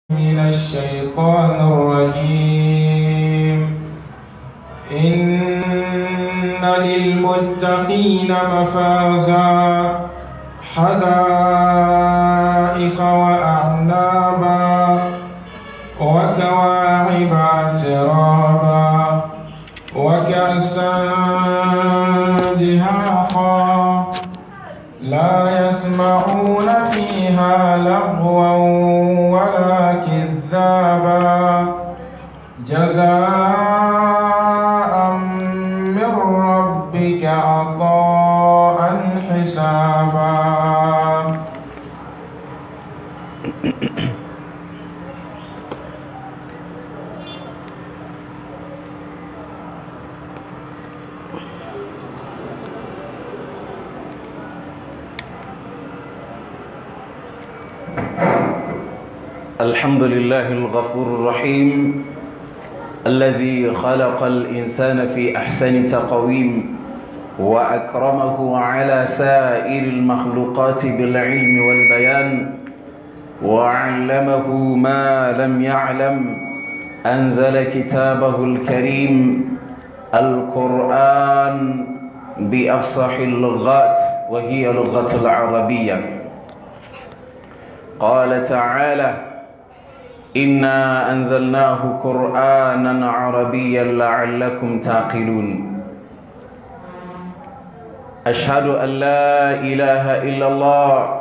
من الشيطان الرجيم. إن للمتقين مفازا حدائق وأعنابا وكواعب أترابا وكأسا دهاقا لا يسمعون فيها لغوا ولا كذابا جزاء من ربك عطاء حسابا. الحمد لله الغفور الرحيم الذي خلق الإنسان في أحسن تقويم وأكرمه على سائر المخلوقات بالعلم والبيان وعلمه ما لم يعلم. أنزل كتابه الكريم القرآن بأفصح اللغات وهي اللغة العربية. قال تعالى: إنا أنزلناه قرآنا عربيا لعلكم تعقلون. أشهد أن لا إله إلا الله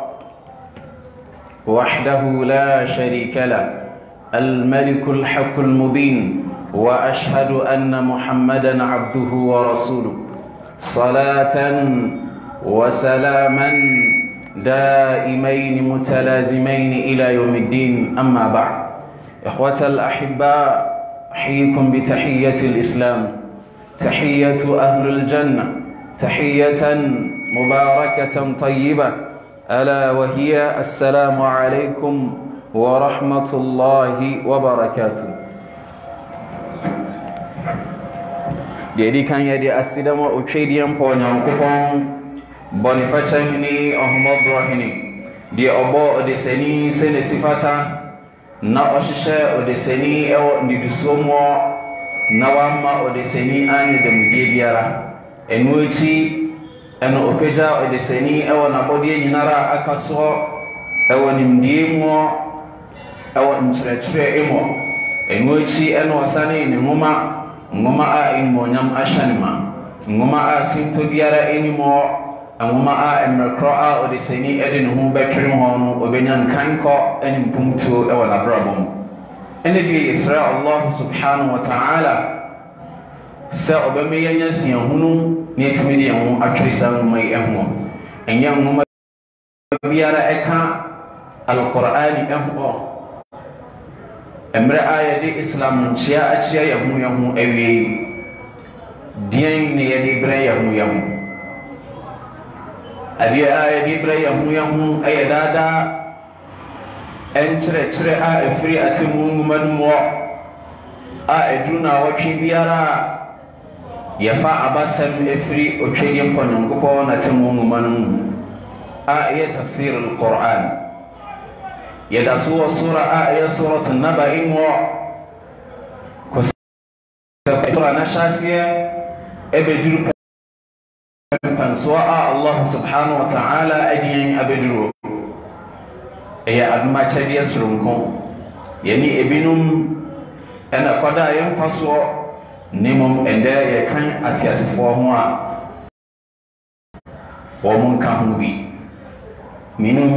وحده لا شريك له الملك الحق المبين، وأشهد أن محمدا عبده ورسوله صلاة وسلاما دائمين متلازمين إلى يوم الدين. أما بعد، إخوة الأحباء، أحييكم بتحية الإسلام، تحية أهل الجنة، تحية مباركة طيبة، ألا وهي السلام عليكم ورحمة الله وبركاته. Jadi kan yadi asidama uchedian po nyankopon bonifacha hini ohmodro hini di obo odeseni sene sifata na oshishe odeseni ewo ndidusomo na wama odeseni ani demudie biara enuchi eno opeja odeseni ewo na bodie nyinara akaso ewo nimdie mo ewo nchirechire emo enuchi eno wasani ni ngoma a imonyam ashanima ngoma a sinto biara enimo ngoma a emrekro a odeseni ede ne ho betwere ho no obenyan kanko enim pumtu ewo na brabom ene bi Isra Allah subhanahu wa ta'ala sa obeme yanya sian hunu ne etimi de ho atwesa mai ehmo enya ngoma biara eka Al-Qur'ani ehmo emre aya de Islam chia achia yahu ewe dien ne yedi bre yahu abi aya de bre yahu ayadada enchire a efri atimu manmo a eduna watwi biara yafa abasam efri otwedien pononkopo na timu manmu a ya Tafseerul-Qur'an يدا سورة آية سورة النبأ إمو كسورة نشاسية أبدرو سواء الله سبحانه وتعالى أدين أبدرو هي أدما تشدي سرونكم يعني ابنهم أنا قدا ينقصو نمم أندا يكان أتياسفوهم ومن كانوا بي منو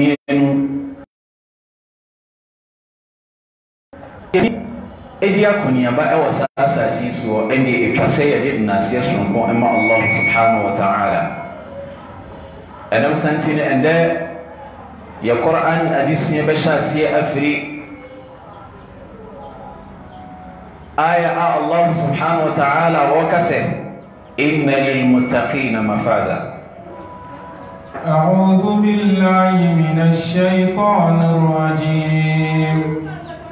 edi akoniaba ewo sasasi so ende etwase yede nasiya sonko ema Allah subhanahu wa ta'ala adam santine ende ya Qur'an hadisi be shasiya afri aya Allah subhanahu wa ta'ala wa kase inna lil muttaqina mafaza. أعوذ بالله من الشيطان الرجيم.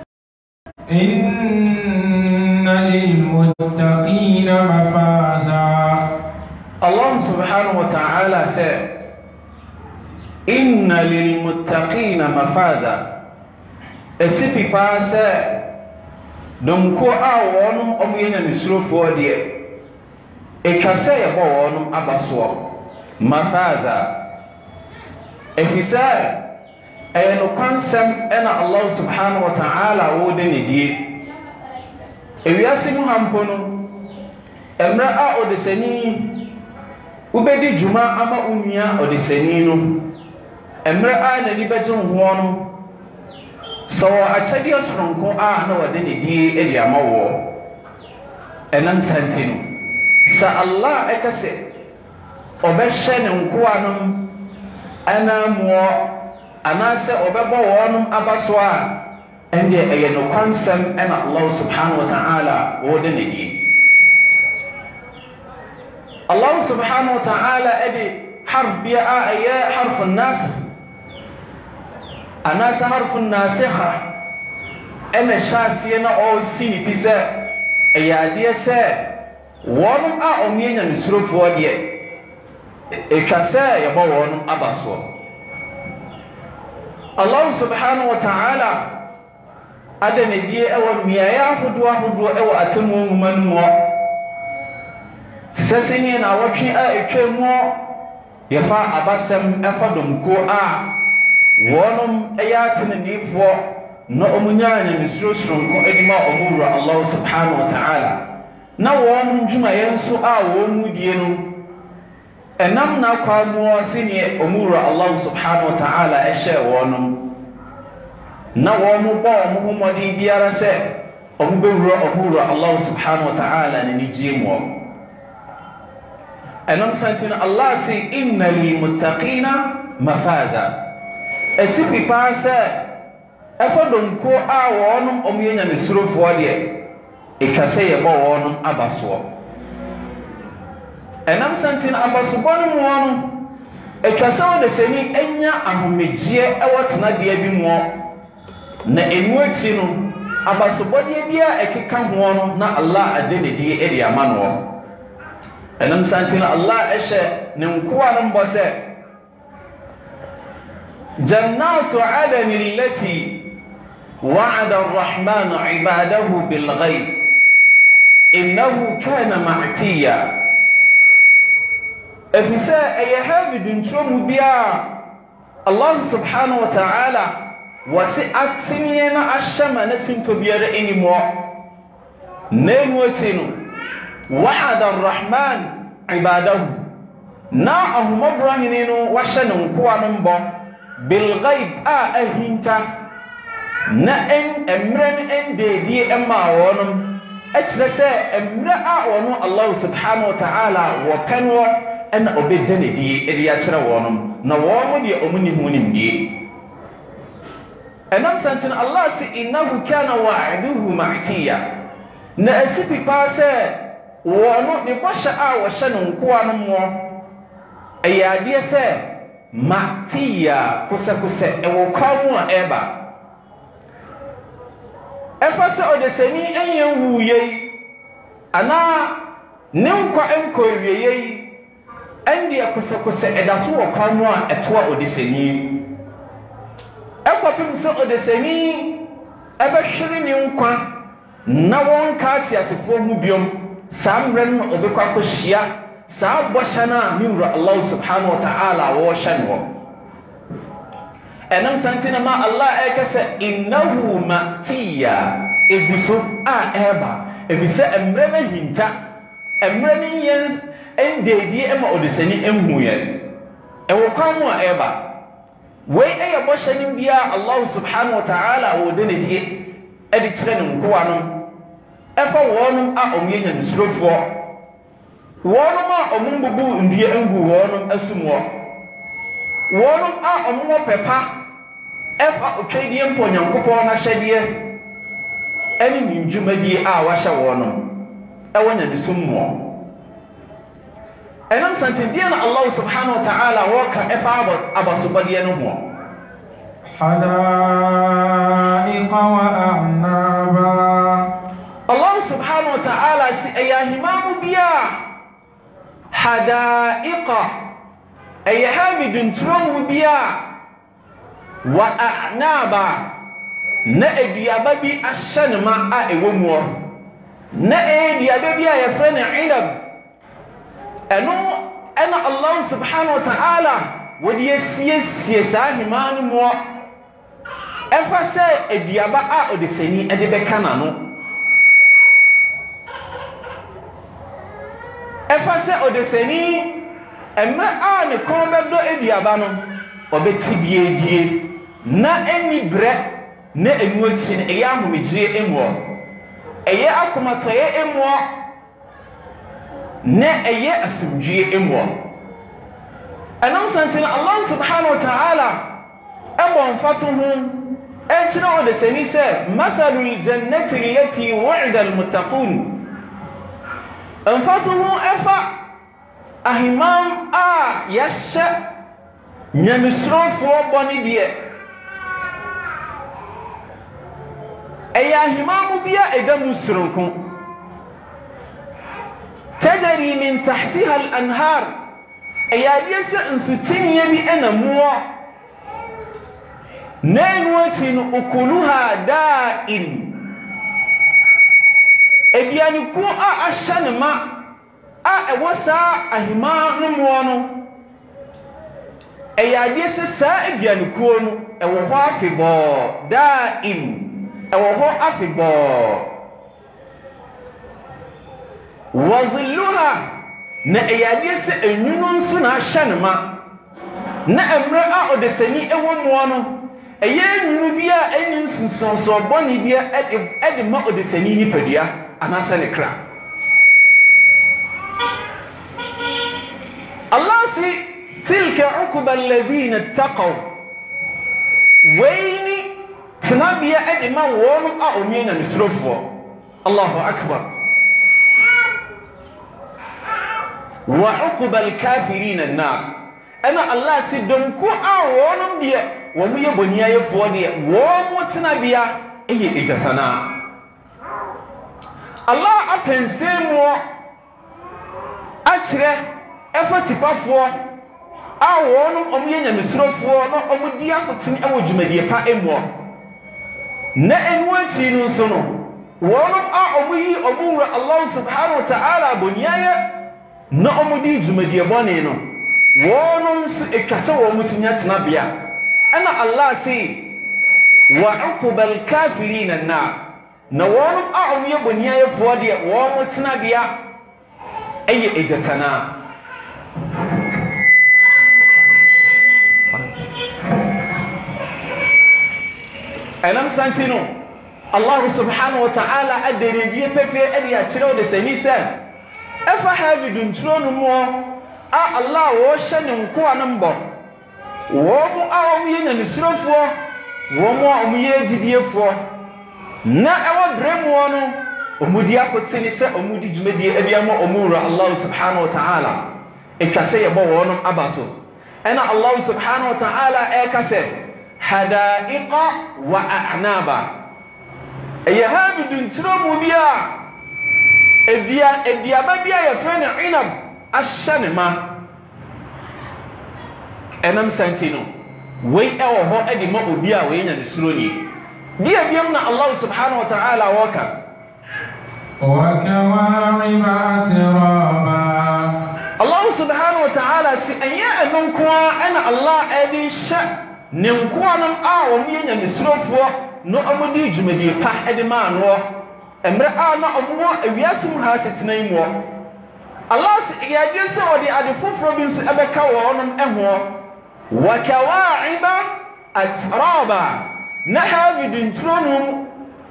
إن للمتقين مفازا. Allah subhanahu wa ta'ala said, Inna lil muttaqina mafaza. esipi pa se donko a wonum omuyenya misurofo de etwase yebo wonum abaso mafaza efisa ayeno kwansam ena Allah subhanahu wa ta'ala wode ne die ewiase mu hampono emra a odesani ubedi juma ama unia odesani no emra a na libeje ho no so achadi osronko a na wode ne die eli amawo enam santino sa Allah ekase obehye ne nkoa no ana mo anase obebo wonum abaso a ende eye no kwansam ena Allah subhanahu wa ta'ala wode ne die Allah subhanahu wa ta'ala edi harf bi'a aya harf an-nasikh anasa harf an-nasikha ena shasiye na o sini pise ayade se wonum a omienya misurofo de ekase yebo wonum abaso Allah subhanahu wa ta'ala adane die ewo miaya hodo ewo atemu manmo seseni na watwe a etwemu yefa abasem efadom ko a wonum eyatenefo no omunyanya misurosronko edima omura Allah subhanahu wa ta'ala na wonum juma yenso a wonu die no enam na kwa mo sini omura Allah subhanahu wa ta'ala ehye wonum na womu bo mu modi biara se omubewura omura Allah subhanahu wa ta'ala ni nijimo enam santina Allah si innal muttaqina mafaza esipi pase efodom ko a wonum omuyenya misurofo de etwase yebo wonum abaso enam santina abaso bonum wonum etwase wode seni enya ahomegye ewotena de abi mo na enu achi no abaso bode bia ekeka ho no na Allah adene die edi amano enam santina Allah eshe ne nkoa no mbose jannatu adn allati wa'ada ar-rahman 'ibadahu bil ghaib innahu kana ma'tiya efisa ayhabidun tromu bia Allah subhanahu wa ta'ala wasi'at sinina ashama nasinto biara enimo nenu atinu wa'ada ar-rahman 'ibadahu na ahumabraninu washanun kuwanumbo bil ghaib ahinta na emren endedi emma wonum echrese emre a wonu Allah subhanahu wa ta'ala wo penwo en obedene di edi achira wonum na womu di omuni hunim di enam santin Allah si innahu kana wa'duhu ma'tiya na asipi pase wonu ni bosha a wo shanun kuwanum mo ayade se ma'tiya kusa ewo kwamu a eba efase odeseni enyewu yei ana nenkwa enko wieyei ende kusa edaso wo kwamu a etoa odeseni ekwapim se odeseni ebehwere ni nkwa na wonka atiasefo hu biom samren obekwa kohia sa boshana niwra Allah subhanahu wa ta'ala wo shanwo enam santina ma Allah ekase innahu ma'tiya eguso a eba ebise emre na hinta emre ni yens endedi ema odesani enhuye ewo kwamu a eba we eye boshani bia Allah subhanahu wa ta'ala wo de nedie edi kire ne nkoa no efa wonum a omyenya nsurofo wonum a omumbubu ndie engu wonum asumwo wonum a omwo pepa efa otwedie mpo nyankopon na hyedie eni ninjumadie a wahya wonum ewonya disumwo enam santidie na Allah subhanahu wa ta'ala waka efa abasobadie no ho hadaiqa wa a'naba Allah subhanahu wa ta'ala si ayahimamu biya hadaiqa ayhamidun trum biya wa a'naba na aduaba bi ahyɛ ne ma a ɛwɔ mu na aduaba bi a yɛfrɛ ne inab ɛno ɛna Allah subhanahu wa ta'ala wɔde asiesie saa ahema no mu ɛfa sɛ aduaba a ɔdesani ɛde bɛka n'ano ɛfa sɛ ɔdesani ɛmɛ a ne kɔn bɛdɔ aduaba no ɔbɛti biedie na ɛni brɛ na enu akyi no ɛyɛ ahomegye emu ɛyɛ akomatɔyɛ emu na ɛyɛ asomdwie emu ɛnam santi na Allah subhanahu wa ta'ala ɛbɔ mfato ho ɛkyerɛ ɔdesani sɛ mathalul jannati allati wu'ida almuttaqun mfato ho ɛfa ahimam a yɛhyɛ nyamesorofoɔ bɔne deɛ ɛyɛ ahimam bi a ɛda mu soronko tajari min tahtiha al-anhar ɛyɛ adeɛ sɛ nsutiniɛ bi ɛna muɔ na ɛno akyi no ukuluha da'in aduanekuo a ahyɛ ne ma a ɛwɔ saa ahima no muɔ no ɛyɛ adeɛ sɛ saa aduanekuo no ɛwɔ hɔ afebɔɔ da'in ɛwɔ hɔ afebɔɔ wazilluha na ɛyɛ adeɛ sɛ enwunu nso na ahyɛ ne ma na mmerɛ a ɔdesani ɛwɔ muɔ no ɛyɛ enwunu bi a ɛne nsonsonsobɔne bi ɛde ma ɔdesani nipadua anaasɛ ne kra Allah si tilka uqba allazina ittaqaw wayni tenabea ɛde ma wɔn a ɔmie na nesorofoɔ Allahu akbar wa uqba al-kafirin an-nar ana Allah si donko a wɔn deɛ wɔn yɛ bɔniayɛfoɔ deɛ wɔn tenabea ɛyɛ ejasana Allah apensemu akyerɛ ɛfa tipafoɔ a wɔn yɛ nyamesorofoɔ na wɔn di akoten ɛwɔ dwumadie pa emu na enu akyi no nso no wɔn a wɔyi wɔwura Allah subhanahu wa ta'ala bɔniayɛ na di dwumadie bɔne no wɔn nso ekasa wɔn nso nya tenabea ɛna Allah si wa uqbal kafirin an-nar na wɔn a yɛ bɔniayɛfoɔ deɛ wɔn tenabea ɛyɛ ejatana ɛnam santino Allah subhanahu wa ta'ala aderedie pefe ɛde akyerɛw de sani sɛ ɛfa havi dunturo no mu a Allah wɔhyɛ ne nkoa no mbɔ wɔn a yɛ nyamesurofoɔ wɔn a yɛ agidiefoɔ na ɛwɔ brɛ mu no di akote ne sɛ di dwumadie abiama wura Allah subhanahu wa ta'ala etwa sɛ yɛbɔ wɔn aba so ɛna Allah subhanahu wa ta'ala ɛka sɛ hadaiqa wa a'naba ɛyɛ havi dunturo mu bi a aduaba bi a yɛfrɛ ne inab ahyɛ ne ma ɛnam santi no wei ɛwɔ hɔ ɛde ma obi a wei nya ne suro ni di abiam na Allah subhanahu wa ta'ala wɔka Allah subhanahu wa ta'ala si ɛnyɛ ɛno nkoa ɛna Allah ɛde hyɛ ne nkoa no a wɔn yɛ nya ne surofoɔ no di dwumadie pa ɛde ma anoɔ emre a na ɔmo awiase mu ha setena yi mu Allah yɛde sɛ ɔde ade foforo bi nso ɛbɛka wɔnom ɛho wa kawa'iba atraba na havidun tronum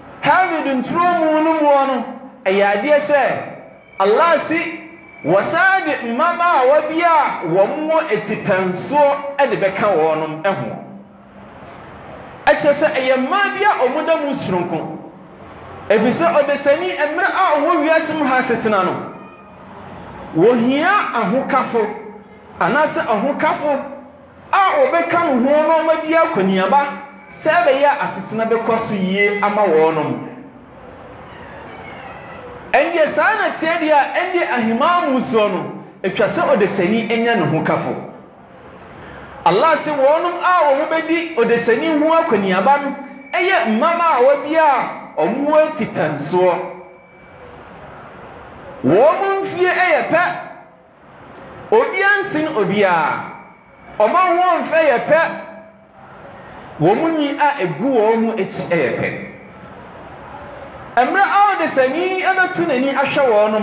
no mu no ɛyɛ sɛ Allah si wasade mama wabia wɔmo etipanso ɛde bɛka wɔnom ɛho ɛkyɛ sɛ ɛyɛ mma bia ɔmo da mu suronko efisɛ ɔdesani emre a ɔwɔ wiase mu ha setena no wohia ahokafo anase ahokafo a obeka no ho no madi akoniaba sɛ bɛyɛ asetena bɛkɔ so yie ama wɔnom ɛnde saa na tiɛde a ɛnde ahima muso no etwa sɛ ɔdesani enya ne ho kafo Allah se wɔnom a wɔn bɛdi ɔdesani ho akoniaba no eye mama wabia omo atipanso wo mfie eye pe obi ansin obia oma ho mfe ye pe wo munyi a egu wo mu echi eye pe emra aw de sani abatu nani ahwe wonom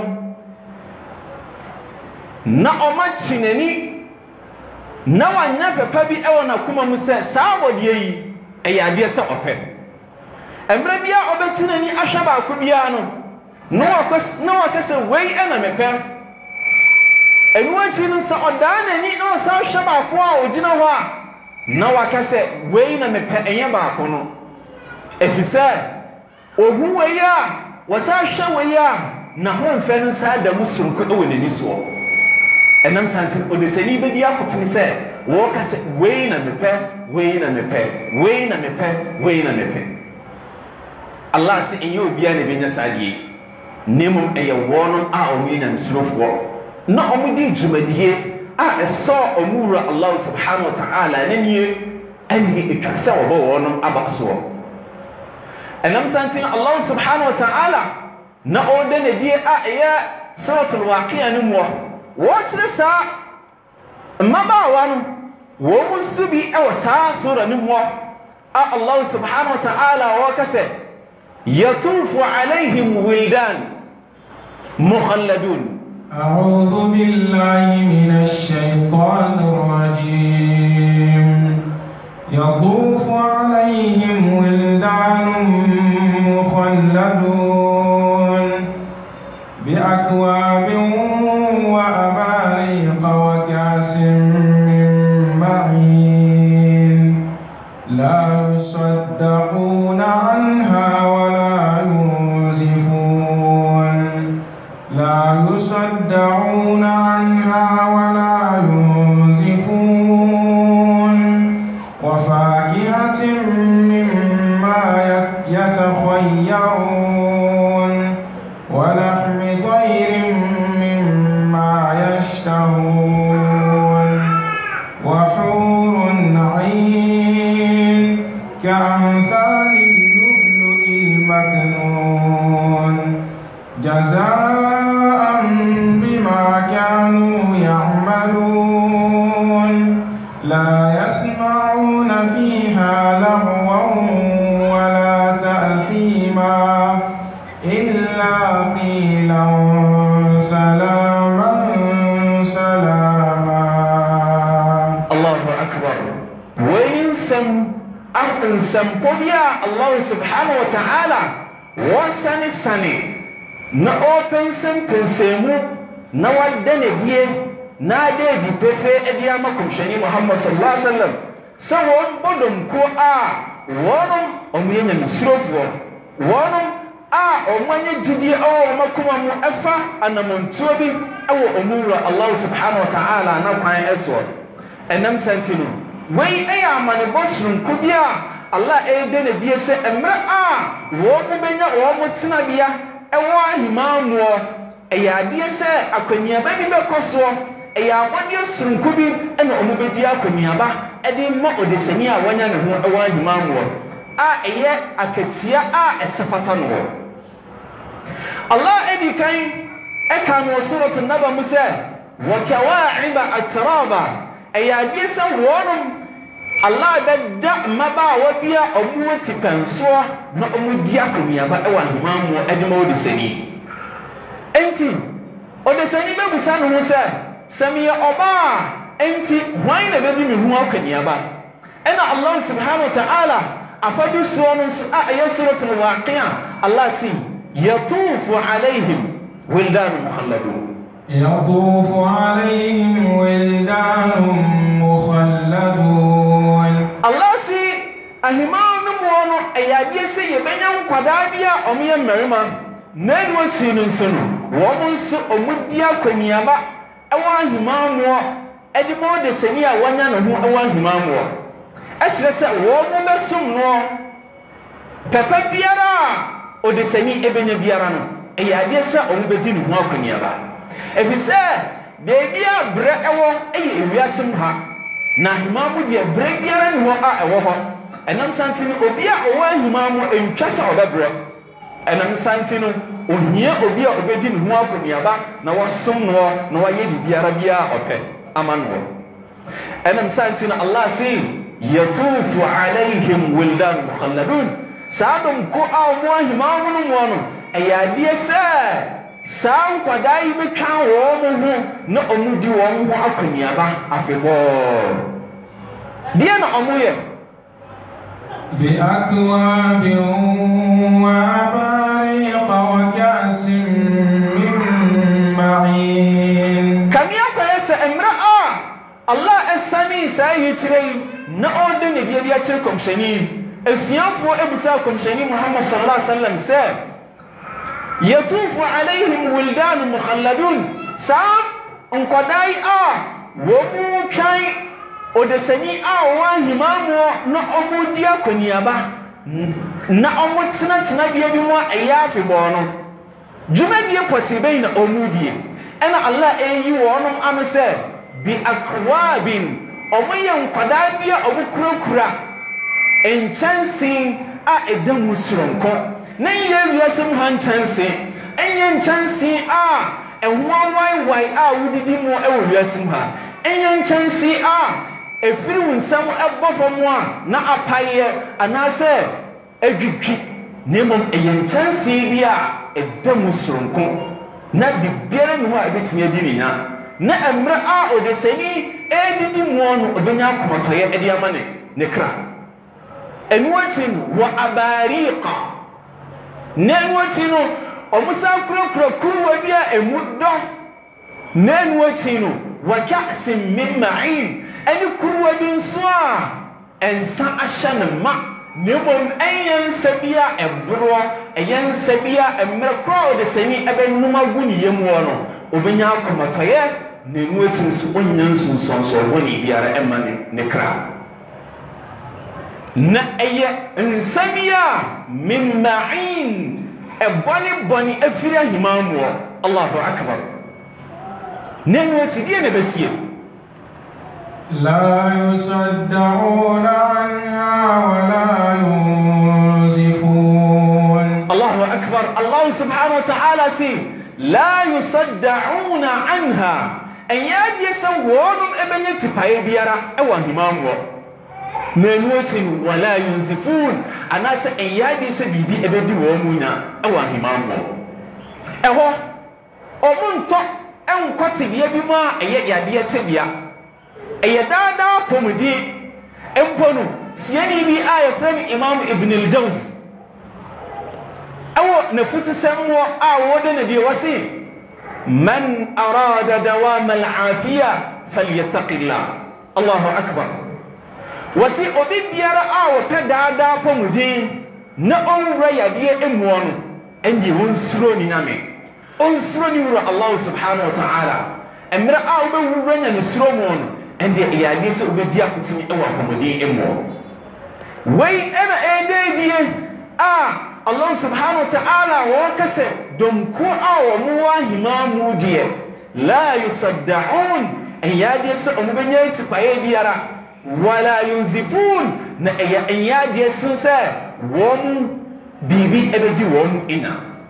na oma chinani na wanya papa bi ewo na kuma mu se saa bodie yi eye se ope emra bia obatu nani ahwe ba ko bia no wakase wei ena mepe enu achi no sa odana ni no sa hwe ba ko a ogina ho a na wakase wei na mepe enye ba ko no efise ohu wei a wasa hwe wei a na ho mfe no sa da musunko e wonani so enam sanse odesani be dia kotini se wo kase wei na mepe wei na mepe wei na mepe wei na mepe Allah se enyo bia na benya sadie nemo eye wono a omina nsurofo na omudi djumadie a eso omura Allah subhanahu wa ta'ala nanie ani ekase obo wono abaso enam santin Allah subhanahu wa ta'ala na ode ne die a eye suratul waqi'a nimo wo kire sa maba wanu wo musubi e wasa sura nimo a Allah subhanahu wa ta'ala wa kase yatufu alaihim wildan مخلدون أعوذ بالله من الشيطان الرجيم يطوف عليهم ولدان مخلدون بأكواب وأباريق وكأس من معين لا يصدقون عنها ولا ينزفون لا يصدعون عنها ولا ينزفون وفاكهة مما يتخيرون ولحم طير مما يشتهون وحور عين كأمثال اللؤلؤ المكنون جزاء بما كانوا يعملون لا يسمعون فيها لغوا ولا تأثيما إلا قيلا سلاما سلاما. الله أكبر. وينسم أنسم قبيا الله سبحانه وتعالى وسني سني na open pensemu na wadane die na de di pefe edi amakum shani Muhammad sallallahu alaihi wasallam so won bodom ko a wonom omyenya misrofo wonom a omanye jidi o makuma mu afa anamontuo bi ewo omura Allah subhanahu wa ta'ala na kwan eso enam sentinu wei eya amane bosrun kubia Allah e de ne die se emra a wo mu benya wo mu tena bia ewo ahimamuo eyade se akwaniaba bi bekoso eyabode sunku bi ena omubedi akwaniaba ede ma odesani a wanya ne ho ewo ahimamuo a eye akatia a esefata no Allah edi kan eka no suratul naba musa wa kawa'iba atraba eyade se wonum Allah bedda maba wabia omuwati penso na omudi akomiaba ewa himamu edema odisani enti odisani bebusa no se samiya oba enti hwan na bebi mi hu akomiaba ena Allah subhanahu wa ta'ala afadu suwanu a ayasratul waqi'a Allah si yatufu alaihim wildan mukhalladun يطوف عليهم ولدان مخلدون Allah si ahimanu muono eyade se yebenya nkwada bia omye mmarima na enwo chi no nso no wo nso omudi akwaniaba ewo ahimanu edi mo de sani a wanya no ho ewo ahimanu e kire se wo mo mesum no pepe biara o de sani ebenya biara no eyade se ombedi no ho akwaniaba efise bebia bre ewo eye ewiasem ha na himamu de bre biara ni ho a ewo ho enam santino obi a owa hima mu entwa sa obebre enam santino ohia obi a obedi ne ho akoniaba na wasom no na waye bibiara bia ope amano enam santino Allah say yatufu alaihim wildan mukhalladun sadum ko awu hima mu no ayade se san kwadai betwa wo mu na omudi wo ho akoniaba afebo dia na omuye bi akwabin wa abariqa wa ka'sin min ma'in kamia ko ese emra Allah asani sai yitirei na onde ne dia chir komshani esiafo ebusa komshani Muhammad sallallahu alaihi wasallam se yatufu alaihim wildan mukhalladun sa onkodai wo mu kai odesani wa himamo na omudi akoniaba na omutina bia bi mu ayafi bono jumadi poti be na omudi ena Allah eyi wonom amse bi akwabin omoyen kwada bia obukurakura enchansin a edam suronko na wiasem ha nchansin enye nchansin wai wudidi mu ewo wiasem ha enye nchansin efiri wunsam ebofom na apaye anase edwitwi nemom eyenchansi bia edam suronko na bibiara no a betimi adininya na emra odesani edidi mu no obenya komotoye edi amane ne kra enwachin wa abariqa nenwachino omusa kurokuro kuwa bia emuddo nenwachino wa ka'sin min ma'in ani kurwa bin suwa ensa ashan ma nemom enyen sabia ebro enyen sabia emrekro de sani ebenuma guni yemu no obenya akomotoye nenwachin su onyan sunso woni biara emane ne kra na eye nsabia min ma'in boni afira himamu Allahu akbar nenwati die ne besie la yusaddauna anha wa la yunzifun Allahu akbar Allah subhanahu wa ta'ala si la yusaddauna anha ayadi sawonum ebenyati paye biara ewa himamu nenwachin wala yunzifun anasa ayadi se bibi ebedi wo munya ewa himamu eho omunto enkwati bia bi ma eye yade tebia eye dada pomudi emponu siani bi aya from Imam Ibn al-Jawzi awo nafuti samwo awo de ne wasi man arada dawam al-afiya falyattaqillah Allahu akbar wasi obi biara pe dada pomudi na onra yade emuo no endi wonsuro ni nyame onsuro ni wura Allah subhanahu wa ta'ala emra be wura nya no suro mo no endi yade se obedi akutimi ewa pomudi emuo wei ena ededie Allah subhanahu wa ta'ala wa kase domko mu wahimamu die la yusaddaun yade se omubenya tipaye biara wala yunzifun na ayadi sunsa won bibi ebedi won ina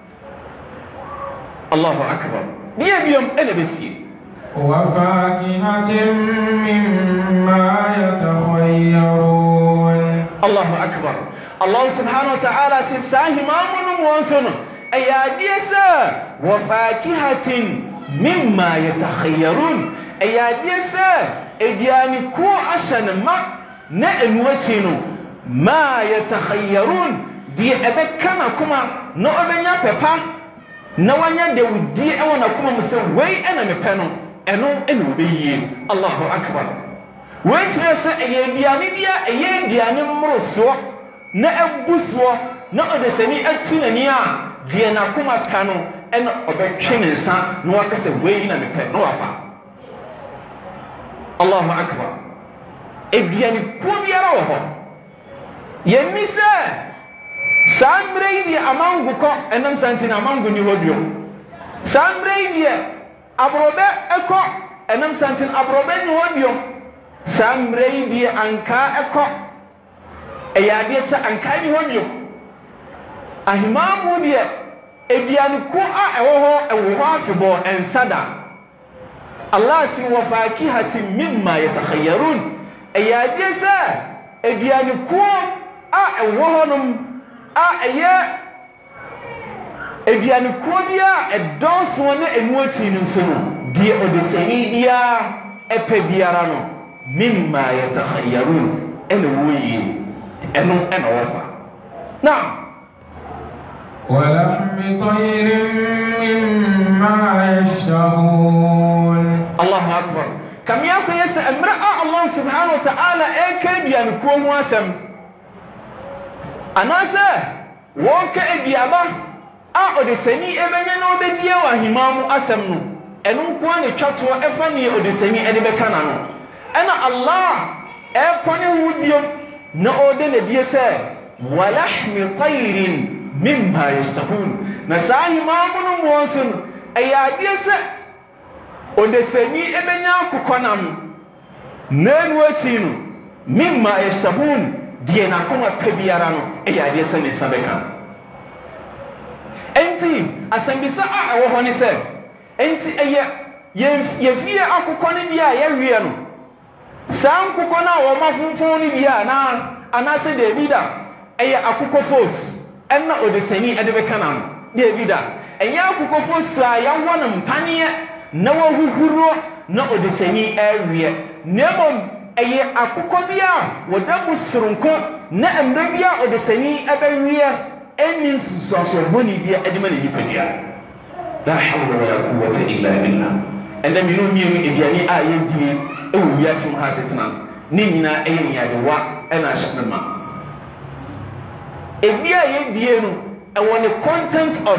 Allahu akbar biya biyam elebesi wa fakihatin mimma yatakhayyarun Allahu akbar Allah subhanahu wa ta'ala sisahimamun wansun ayadi sa wa fakihatin mimma yatakhayyarun ayadi sa ediani ko ashanma na enwachino ma yatakhayyarun di ebekana kuma no obenya pepa na wanya de wudi ewona kuma mse wei ena mepeno eno ene obeyi Allahu akbar wei chese eyediani bia eyediani mroso na ebuso na odesani atunani a die na kuma pano eno obetwene nsa no wakase wei na mepe no wafa Allahu akbar ebiani ko biara wo ho yemisa sambrei amangu ko enam santi na amangu ni wobio sambrei abrobe eko enam santi abrobe ni wobio sambrei anka eko eyade sa ankai ni honyo ahimamu de ediane ko a ewo ho afebo ensada Allah si wa fakihatin mimma yatakhayyarun eyade sa ediane ko a ewo honum a eye ediane ko dia edonso ne enuachi ni nso no die odesani dia epe biara no mimma yatakhayyarun ene woyi eno wafa now ولحم طير مما يشتهون الله أكبر كم يكون يسأل امرأة الله سبحانه وتعالى اكد ينكون واسم أنا سا وكأد يابا أودسني إبنينا وبديا وهمام أسمنو أنو كواني تشاتوا إفاني أودسني أدي بكانانو أنا الله أكوني وديو نأودن ديسا ولحم طير مما يشتهون نساهي ما منو مواسن أياديسا odesani ebenya kokonam nenu achinu mimma yashabun die na koma pebiara no eyade se ne sabeka enti asambisa a ewo hone se enti ye fie akokone bia ye wie no san kokona wo mafunfun ni bia na anase Davida eye akokofos enna odesani edebeka nam Davida enye akokofos a ya wonam panie na wahuhuro na odesani awie nemom eye akokobia wodabu sronko na amrabia odesani abawie enin susoso boni bia edema ni nipadia la hawla wala quwwata illa billah enda minu mienu ediani ayedi ewu yasim hasetna ni nyina eyin yadewa ena ahyanma ebia yedie no e won content of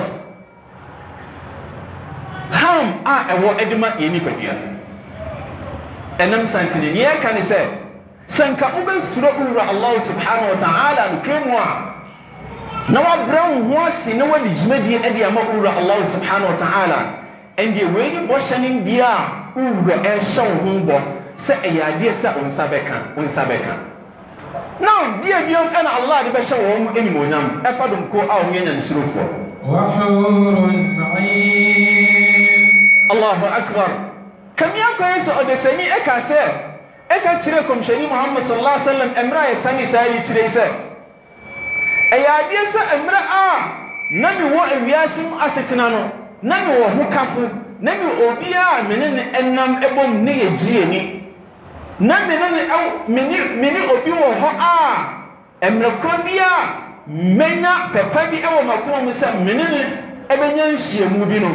ham ewo edema yeni padia enam santini ne kan se sanka ubensuro ura Allah subhanahu wa ta'ala nkremwa na wabran hoasi na wadi jimadi edi ama ura Allah subhanahu wa ta'ala endi weni boshanin bia ura ehyew humbo se eyade se unsabeka now dia biom ana Allah de behye wo mu enimonyam efadum ko a onye nyansurofo wahurun 'ayn Allahu akbar kam yako yeso odesani eka se eka chire komsheni Muhammad sallallahu alaihi wasallam emra yesani sai chire se eyade se emra na mi wo ewiasim asetina no na mi wo hukafu na mi obia menene enam ebom ne yejieni na menene obi wo ho emra krobia menya pepa bi ewo makoma musa menene ebenya nhyiemu bi no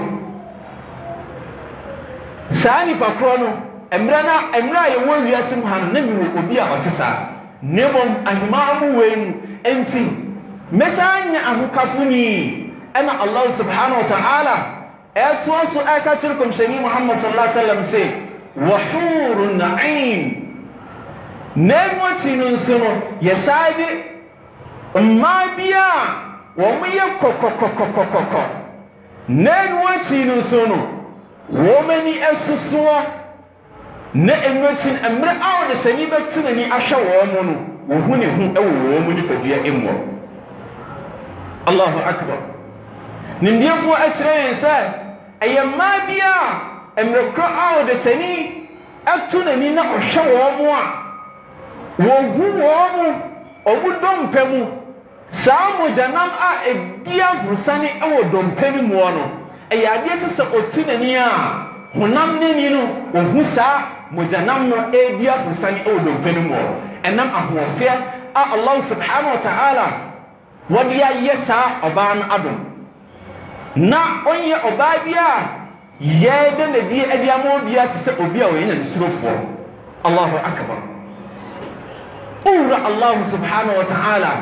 sani pakro no emra ye wo wiasim han na mi obi a otesa nemom ahimaamu wenu enti mesanya ahukafuni ana Allah subhanahu wa ta'ala etwaso akatirkum shani Muhammad sallallahu alaihi wasallam say wahurun na'im nemo chinun suno yesade mabia wo muye kokokokokoko nemo chinun suno wo mani esusuo na enwachin amra awde sani betina ni ahwe wo mu no wo hune hu ewo wo mu ni padua emmo Allahu akbar nimdiafo akire nsa ayama bia emrekro awde sani atuna ni na ohwe wo mu a wo hu wo mu obudompemu saamo janam a ediafo sani ewo dompeni mu no eyade sese otunani a honam neni no ohu saa mojanam no ediafo sani ewo dompeni mu enam ahofia a Allah subhanahu wa ta'ala wadi yesa oban adum na onye obabia yede na die ediamo bia tse obi a oyenya nsurofo Allahu akbar ura Allah subhanahu wa ta'ala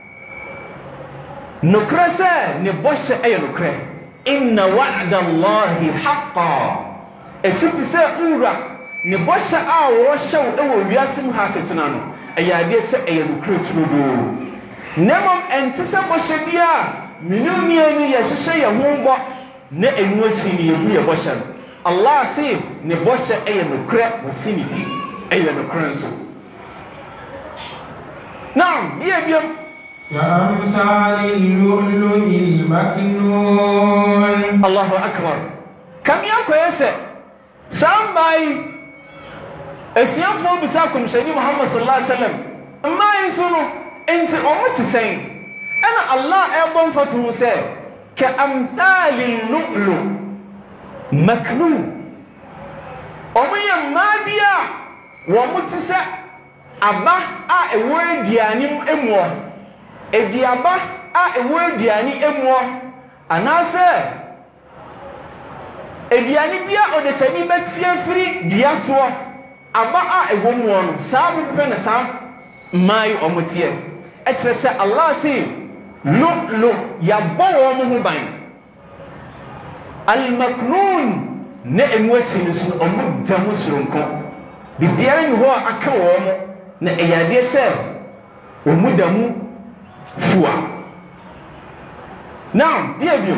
nukrasa ne boshe ayanukre inna wa'da Allahi haqqan esipise ura ne boshe a wo hyew ewo wiasim hasetina no ayade se ayanukre tudo nemom entise boshe bia minumie ni yehye ye hombo na enuachi ni yebu ye boshe Allah say ne boshe ayanukre wasini bi ayanukre nso Naam, biam. كأمثال اللؤلؤ المكنون. Allahu Akbar. Kam yakɔ yɛ sɛ saa mmaa yi asiafoɔ bisa kɔmhyɛni Muhammad sallallahu alaihi wasallam mmaa yi nso no nti ɔmo te sɛn ɛna Allah ɛbɔ mfato ho sɛ ka'amthali lu'lu maknun ɔmo yɛ mmaa bi a wɔn te sɛ aba a ɛwɔ aduane emuɔ aduaba a ɛwɔ aduane emuɔ anaasɛ aduane bi a ɔdesani bɛtie firi dua soɔ aba a ɛwɔ muɔ no saa bɛpɛ na saa mmaa yi ɔmo teɛ ɛkyerɛ sɛ Allah se lu'lu yabɔ wɔn ho ban al-maknun ne emu akyi no so ɔmo da mo soronko bibiara ni hɔ a aka wɔn na ɛyɛ adeɛ sɛ ɔmo da mu fua now deɛ bio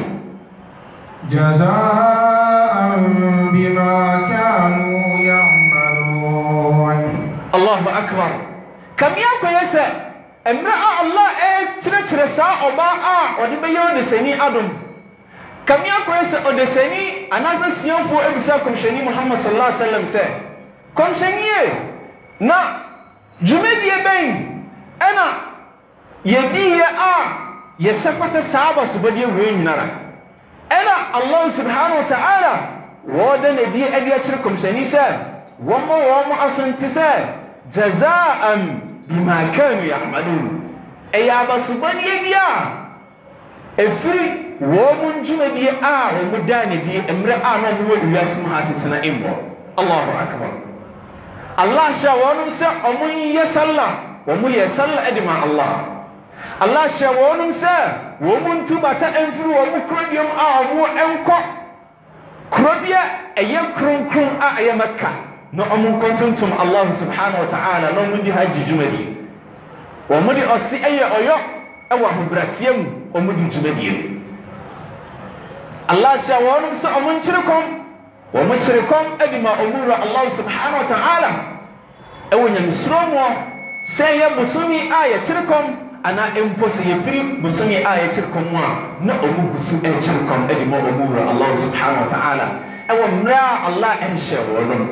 جزاء بما كانوا يعملون. الله أكبر. كم يكون يسأل امرأة الله ترى ساعة أباء ودبيون دسني أدم. كم يكون يسأل دسني أنا سينفو أبساكم شني محمد صلى الله عليه وسلم سأل كم شنيه نا جمدي بين أنا يديه يسفت الصحابة سبدي وين نرى أنا الله سبحانه وتعالى ودن دي أدي أشركم شنيسا وما أصنتسا جزاء بما كانوا يعملون أي أبص بني بيا إفري ومن جمدي ومداني دي امرأة نبوة يسمها ستنا إمبو الله أكبر الله شاوانم سا ومن يسلى ومن يسلى أدمع الله Allah shawonum sa womun tubata enfiri womu krobium a omu enko krobia eye kronkron a eye makka no omu kontuntum Allah subhanahu wa ta'ala no mundi haji jumadi womudi osi eye oyo ewa hubrasiem omudi jumadi Allah shawonum sa omun chirikom womu chirikom edima omura Allah subhanahu wa ta'ala ewo nyamisromo seye busumi aya chirikom ana imposi yefiri busumi aya chirkom wa na omugusu chirkom edimo omura Allah subhanahu wa ta'ala ewa mra Allah enshe wonum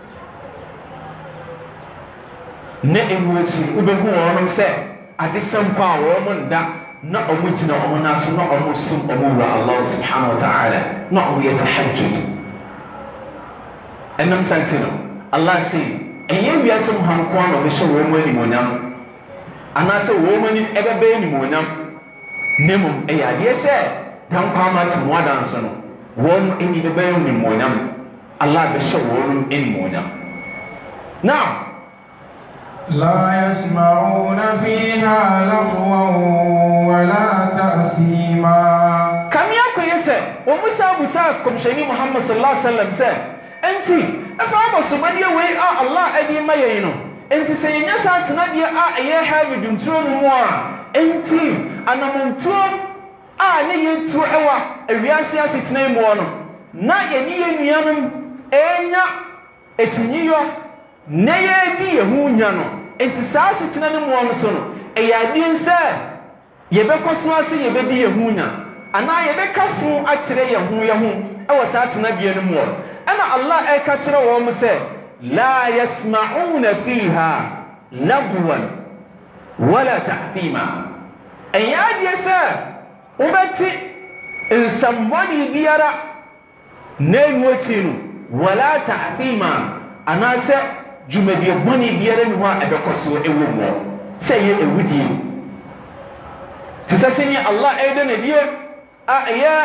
ne enwochi ubehu wonum se adisam kwa wonum da na omujina omunasu na omusum omura Allah subhanahu wa ta'ala na yatahajjud enam santino Allah say enye wiasem hanko na be hye wo mu animonyam anase wo mani ebebe ni monyam nemum eyade se dan kwa mat moadan so no wo eni bebe ni monyam Allah be hye wo no eni monyam now لا يسمعون فيها لغوا ولا تأثيما. كم يكون يسأل ومسا كمشيني محمد صلى الله عليه وسلم سأل أنتي أفهم سبحانه وي الله أدي ما ينو أنتي سينيا ساتنا بيا أيه بدونتون موا أنتي أنا منتوم نيجي تروحوا الرئاسة ستنا موانو نا ينيانم أنيا اتنيو نيجي يهونيانو أنتي ساتنا موانو سونو أيادين سأل يبكوسواسي يبدي يهونيا أنا يبكفو أشري يهون أو ساتنا بيا نمو أنا الله أكتر ومسه لا يسمعون فيها لغوا ولا تحكيما أياد يسا وبتي إن somebody بيرا نيوتينو ولا تحكيما أنا سا جمدي بني بيرا نوا أبكسو إيومو سيء إيودي تساسيني الله أيضا نديه أيا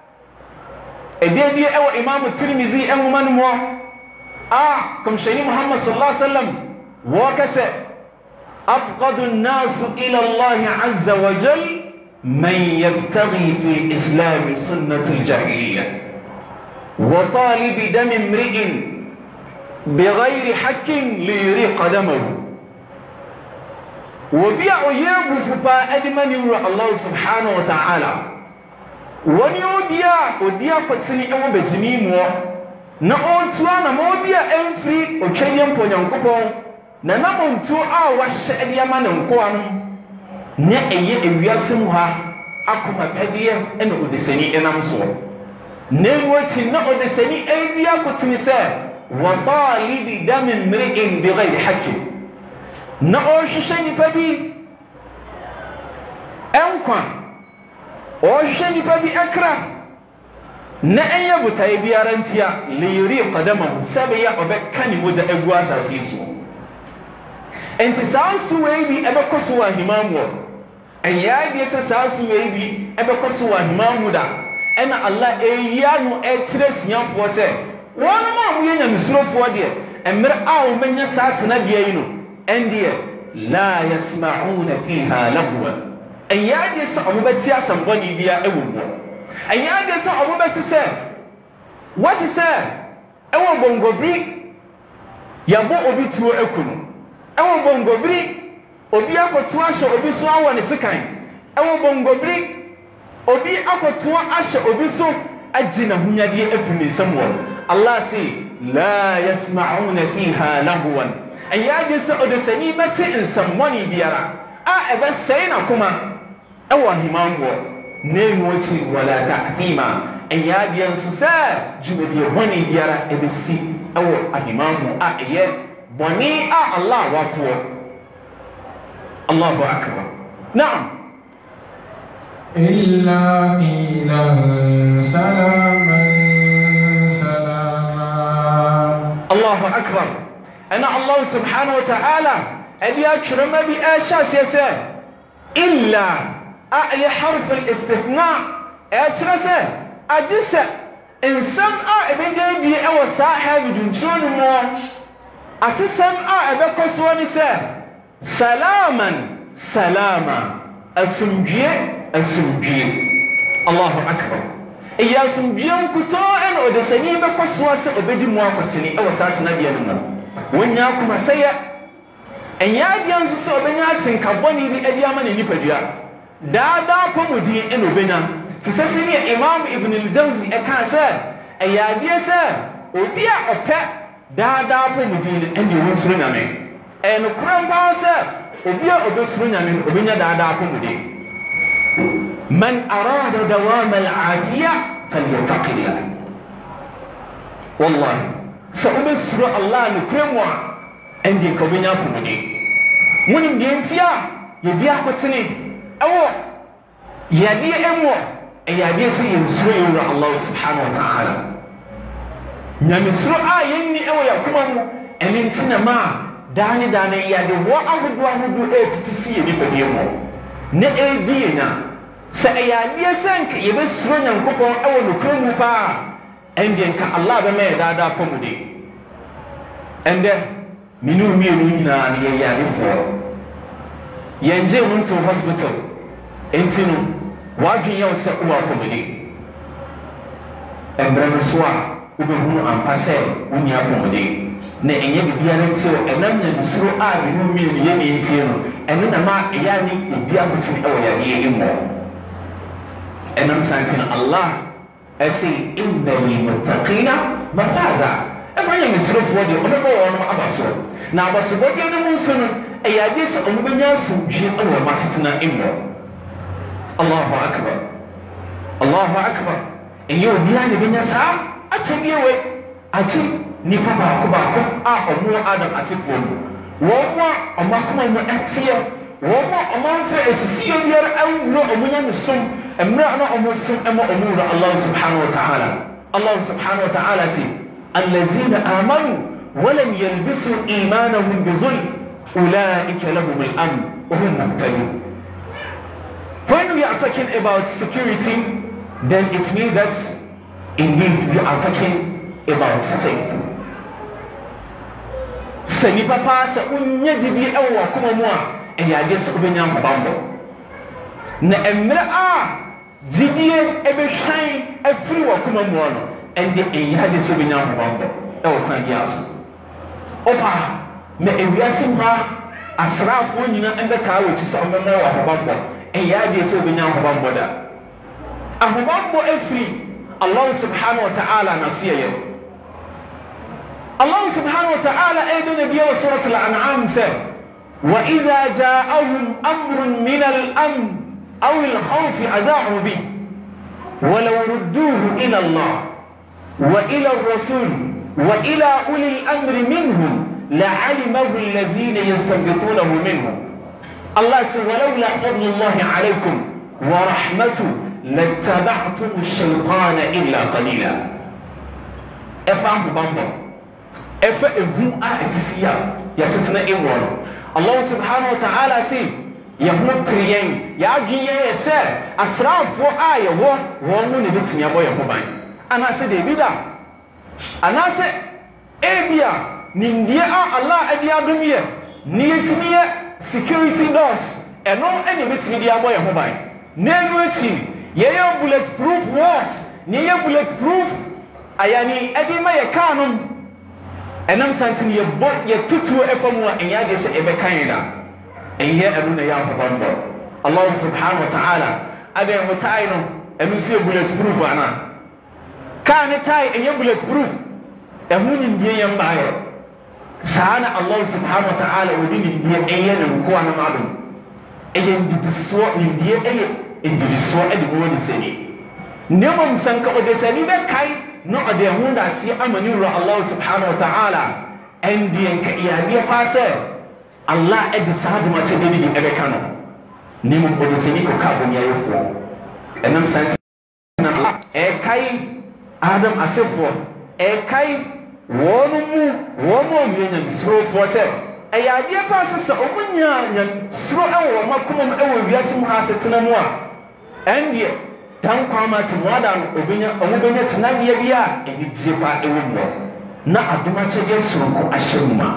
ادي او امام الترمذي ان من مو كم شيخ محمد صلى الله عليه وسلم وكس ابغض الناس الى الله عز وجل من يبتغي في الاسلام سنه الجاهليه وطالب دم امرئ بغير حق ليريق دمه وبيع يبفا ادمن الله سبحانه وتعالى wani odia kwatsini ewo bejimi mo na ontua na ma odia emfiri otweye mponyankopon na na montu a wahye ade ama ne nko anu ne eye ewiase mu ha akoma pɛdeɛ ɛna odesani ɛnam so ne wɔti na odesani ɛbi akotini sɛ wa talibi damin mri'in bighayri haqqin na ɔhwehwɛ nipa bi ɛnkwa ɔhwehwɛ nipa bi ɛkra na ɛnyɛ botae biara ntia liyuri qadamahu sɛbɛyɛ ɔbɛka ne mogya agu asase so enti saa suwei bi ɛbɛkɔ so wɔ ahimam wɔ ɛnyɛ adeɛ sɛ saa suwei bi ɛbɛkɔ so wɔ ahimam mu da ɛna Allah ɛyia no ɛkyerɛ siafoɔ sɛ wɔn a wɔyɛ nyamesurofoɔ deɛ mmerɛ a wɔmanya saa tenabea yi no ɛndeɛ la yasma'una fiha lagwa ɛnyɛ adeɛ sɛ ɔmobɛte asɛmbɔne bia ɛwɔ mu ɛnyɛ adeɛ sɛ ɔmobɛte sɛ wɔte sɛ ɛwɔ bongobiri yɛbɔ obi tuo aku no ɛwɔ bongobiri obi akɔto ahyɛ obi so awɔ ne sekan ɛwɔ bongobiri obi akɔto ahyɛ obi so agye n'ahonyadeɛ afiri ne nsam wɔ Allah say la yasma'una fiha lagwan ɛnyɛ adeɛ sɛ ɔdesani bɛte nsɛmmɔne biara a ɛbɛsɛe n'akoma ɛwɔ ahimam wɔ na emu akyi wala ta'thima ɛnyɛ adeɛ nso sɛ dwumadie bɔne biara ɛbɛsi ɛwɔ ahimam mu a ɛyɛ bɔne a Allah wapoɔ Allahu akbar na'am إلا قيلا سلاما سلاما الله أكبر أنا الله سبحانه وتعالى أبي أكرم بي أشاس يسا إلا أي حرف الاستثناء أشرس أجس إنسان أبي جاي أو صاحب دنشون مو أتسم أبي كسواني سلاما سلاما أسمجي asumdie Allahu akbar eya asumdie nkuto ena odesani bekoso ase obedi mu akotene e wasate na bia no wonya akoma sɛya enya bia nso sɛ obenya atenka bɔne bi adi ama ne nipadua daada pomudi ena obenya tisase ne Imam Ibn al-Jawzi e kan sɛ eya bia sɛ obi a ɔpɛ daada pomudi ne ende wonsuro nyame eno krampa sɛ obi a obesuro nyame obenya daada pomudi من أراد دوام العافية فليتق الله والله سأبصر الله نكرمه عندي كبنيا كمدي من بينتيا يبيع كتني أو يدي أمو يدي سيسر الله سبحانه وتعالى نمسر يني أو يكمل أن انتنا ما داني يدي وأهدو تتسي نبديمو نأدينا سأيادي سانك يبسرون ينكوكم أو نكرمه با أنجنك الله بما يدادا كومدي أنده منو مينونا ييادي فور ينجي منتو hospital انتنو واجي يوسع أوا كومدي أمبرمسوا وبهونو أمباسي ونيا كومدي na enye bibia nti o enam na nsuro a binu mi ne ye nti no eno na ma eya ni bibia buti e wo ya ye imo enam santin Allah asi inna lil muttaqina mafaza e fa ye nsuro fo de o be bo won abaso na abaso bo de no nso no eya de se o be nya sumdwe e wo masetina imo Allahu akbar enye obi a ne be nya sa a chebie we a chi nipa baako a ɔmo Adam asefo mu wɔn a ɔmakoma mu ɛteɛ wɔn a ɔmanfɛ esisi biara awuro ɔmo nya no som mmerɛ na ɔmo som ɛma ɔmo wura Allah subhanahu wa ta'ala si allazina amanu walam yalbisu imanahum bizulm ulaika lahum al-amn wa hum muhtadun. When we are talking about security, then it means that indeed we are talking about faith. Sani papa sa unya jidi ewa kuma mu a eyade se obenya mbambo na emre a jidie ebehwan afiri wa kuma mu no ende eyade se obenya mbambo ewa kwan dia so opa na ewiase ma asrafo nyina embeta wa chi sa omema wa mbambo eyade se obenya mbambo da ahobambo afiri Allah subhanahu wa ta'ala nasiye Allah subhanahu wa ta'ala أيضا نبيه سورة الأنعام سير وإذا جاءهم أمر من الأمن أو الخوف أذاعوا به ولو ردوه إلى الله وإلى الرسول وإلى أولي الأمر منهم لعلمه الذين يستنبطونه منهم. الله says ولولا فضل الله عليكم ورحمته لاتبعتم الشيطان إلا قليلا. أفهم بامبا أفهم أتسيا يستنا إيمان. الله سبحانه وتعالى says يهو كريين يأجي يسير أسراف وآية ومن بيتني أبو يهوبان. أنا سيدي بيدا أنا سيد أبيا ننديا الله أبيا دمية نيتني security doors and no any bit media boy mobile. Negotiating, yeah, bulletproof walls, near bulletproof. Ayani Edima Yakanum and I'm something you bought your tutu FM and Yadis Ebekaina. And here Aruna Yamabamba. Allah subhanahu wa ta'ala. Adam Mutaino and you see a bulletproof Anna. Can it tie and your bulletproof? A moon in the Yambayo. Sana Allah subhanahu wa ta'ala within the ayan and Kuana Madam. Ayan did the sword in the ayan in the sword and the word is saying. Never sanka or the Saniba Kai, not a demunda see Amanura Allah subhanahu wa ta'ala. And the Nkaya Pase Allah at the Sahad Machadini Ebekano. Nemo or the Seniko Carbon Yayofo. And I'm saying Ekai Adam Asefo Ekai Woman slow for set. A idea passes a woman slow hour, Macum, we are some assets in a more. And yet, down Kwama to Madame Obina Tanabia, and it's Jipa a woman. Not a much against Ashima.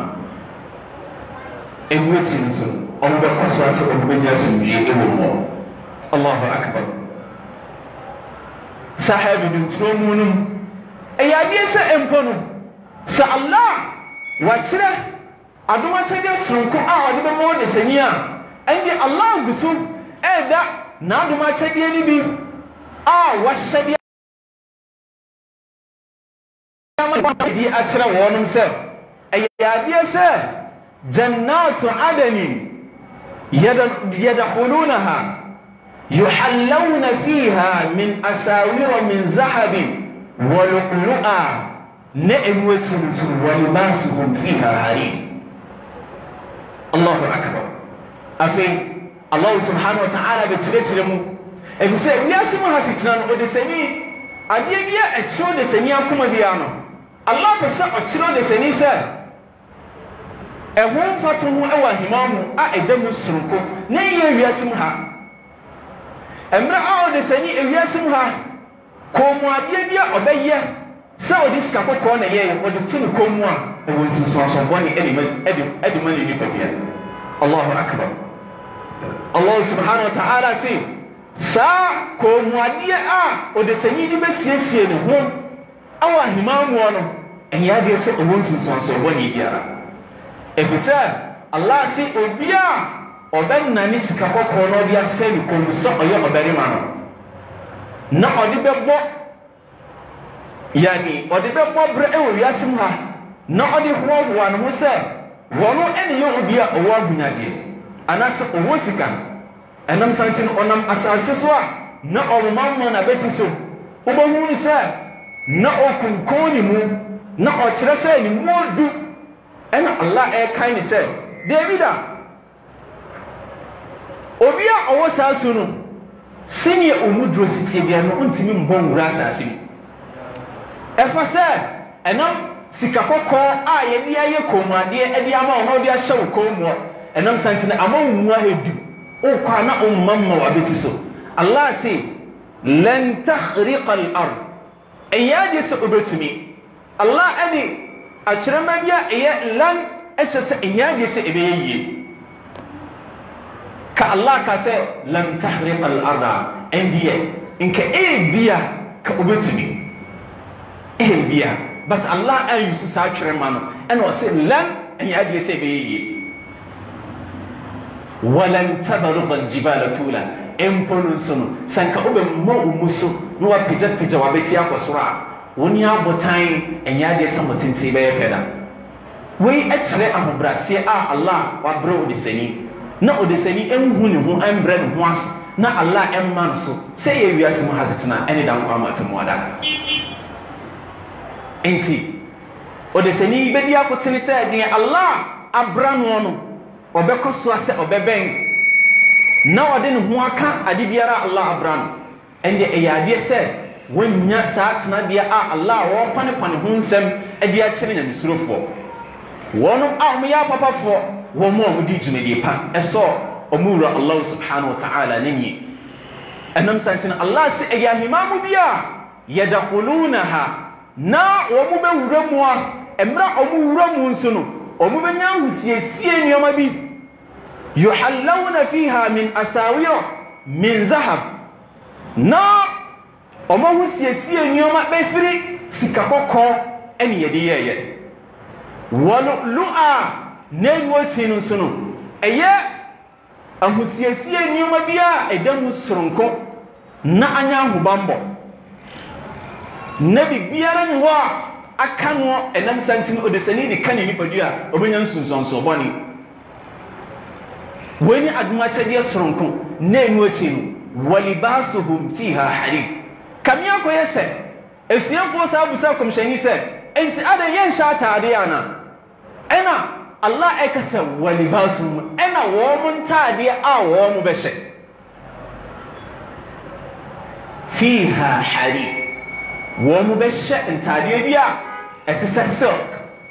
And waiting soon on the process of Obinas and a woman. Allahu Akbar. Sahabi to Munum. A idea say Emponum. Sa Allah wachira aduma chede sunku a odi be mo de senia endi Allah gusu eda na aduma chede ni bi a washade di achira wonum se ayade se jannatu adani yadkhulunaha yuhallawna fiha min asawira min zahabin wa lu'lu'a نعمة ولباسهم فيها حرير. الله أكبر. أفي الله سبحانه وتعالى بتريتلمو. إذا سأل يا سما هسيتنا ودسني أديبيا أتشو دسني أكم بيانو. الله بس أتشو دسني سأل. أهون فاتمو أو همامو أقدم السرقو نيجي يا سما. أمر أو دسني يا سما. كم أديبيا أبيه. So this couple corner here, or the two come one, and was some one element, Eddie money. Allahu Akbar. Allah subhanahu wa ta'ala say, Sa Komwadia, or the Sanidi Bessia in home, our Himam one, and Yadia said, a woman's son, so 1 year. If he said, Allah say, Obia, or Ben Nanis Kapo Cornodia said, you come to some of your very man. Not on the bed. Yani odi be bobre e wo yasim ha na odi ho one ho se wono ene ye obia owo agunyade anase owo sika enam santin onam asase so a na omamma na beti so ubohu ni se na okunkoni mu na okire se ni modu ena Allah e kan ni se Davida obia owo sasu no senior omudro sitie bia no ntimi mbon wura asase mu Efa said, and now Sikako a ye aye komade e dia ma ono dia hye komo and I'm saying amon nwa hedu o kwa na ummamma wa beti so Allah say lan tahriq al-ard ayadi se obetumi Allah ani akyerema dia ye lan echese ayadi se ebeye ka Allah ka say lan tahriq al-ard endiye inka bia ka obetumi but Allah ayus sacre man and was lan and yadi say be walan tabarugh al-jibala tula empolunsun sanka obe mo umusu no wa pija wabeti akosura woni abotan and yadi samotinti be peda wei ekyere ahobrase a Allah wabrɛ odesani na odesani enhu ne ho embrɛ ne ho as na Allah emma no so sɛ ye wiase mu hasetena ene dan kwa matemu ada enti odesani bedi akotene sɛ de Allah abra no no obɛkɔ so asɛ obɛbɛn na ɔde ne ho aka ade biara Allah abra no ende eyade sɛ wonya saa tena bia a Allah wo pane ho nsɛm ade akyere nya misurofo wono a mo ya papafo wo mo odi dwumadi pa ɛsɔ omura Allah subhanahu wa ta'ala nini enam santin Allah se eyahima mu bia yadkhulunaha na wo mo bewura mu a emra o mo wura mu nso no o mo benya husiesie nneoma bi yuhallawna fiha min asawira min zahab na o mo husiesie nneoma befiri sikakɔkɔ ene yede yeye walu'a nenwo tinu sunu eye ahusiesie nneoma bia edamu soronko na anya hubambo nabi biara ni wa aka no enam santin odesani di kan ni padua obenya nsunsunso boni wani aduma kyade soronko nenwo tinu walibasuhum fiha harir kamia ko yese esiafo sabusa komshani se enti ada yen shata ade ana ena Allah ekasa walibasum ena wo muntade a wo mu behye fiha harir wo mu behye ntade bia etisa silk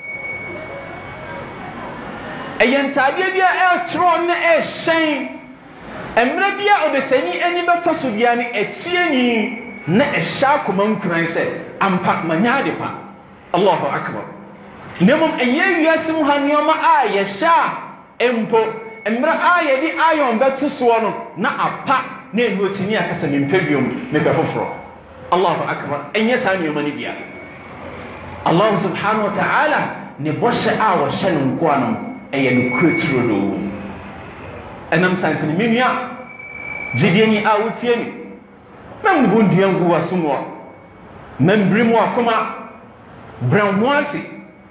ntade bia tro ne hyen emre bia odesani eni beto bia ne echieni na ehya komankuran se ampa manyade pa Allahu akbar nemum enye wiasim hanioma a yehya empo emra a yedi ayon beto so no na apa na enu otini akasa mempedwom me befoforo Allahu akbar enye sanioma ni bia Allah subhanahu wa ta'ala ne boshe a wo hye no nko anom eye no kretro do enam santini minua jidieni a wotieni membu nduangu wasumo membrimu akoma branwasi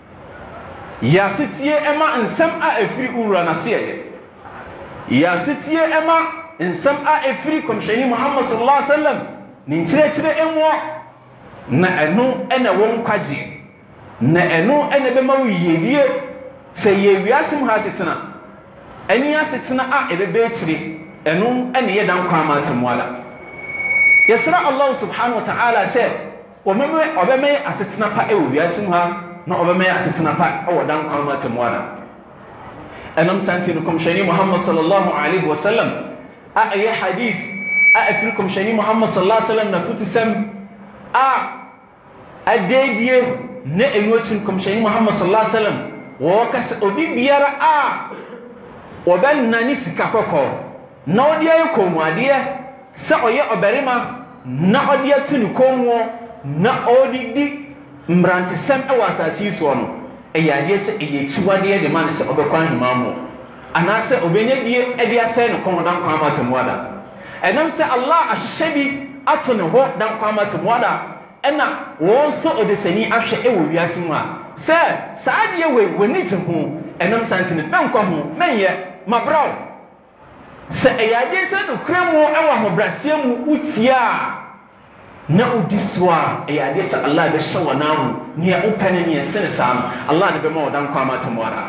yasetie ema nsam a efiri ura na se ye yasetie ema nsam a efiri komshani Muhammad sallallahu alaihi wasallam ni kyerɛkyerɛ enwo na eno ena won kwaje na eno ena be ma wiyedie sɛ ye wiasem ha setena eni asetena a ebebe kyire eno ena ye dan kwa matemwala yasra Allah subhanahu wa ta'ala sɛ obeme asetena pa e wiasem ha na obeme asetena pa o dan kwa matemwala enam santi no komshani Muhammad sallallahu alaihi wasallam a ay hadith a afrikum shani Muhammad sallallahu alaihi wasallam na futusam a adedie na enwochin komshani Muhammad sallallahu alaihi wasallam wo kas obi biara a oben nani sikakoko na odi ayekomu ade se oye oberima na odi atuni konwo na odidi mbrantisem e wasasi so no eyade se eyechiwade de man se obekwan himamu anase obenye die edi ase no komodan kwa matemwada enam se Allah ahyebi ato ne ho dan kwa matemwada ena won so odesani ahwe e wo wiase mu a se saade we woni je ho enam santene benkwa ho menye mabraw se eyade se no kremo e wa hobrasie mu utia na udiswa eyade se Allah be hyewa namu ne opane ne sene sam Allah ne be ma dan kwa matemwada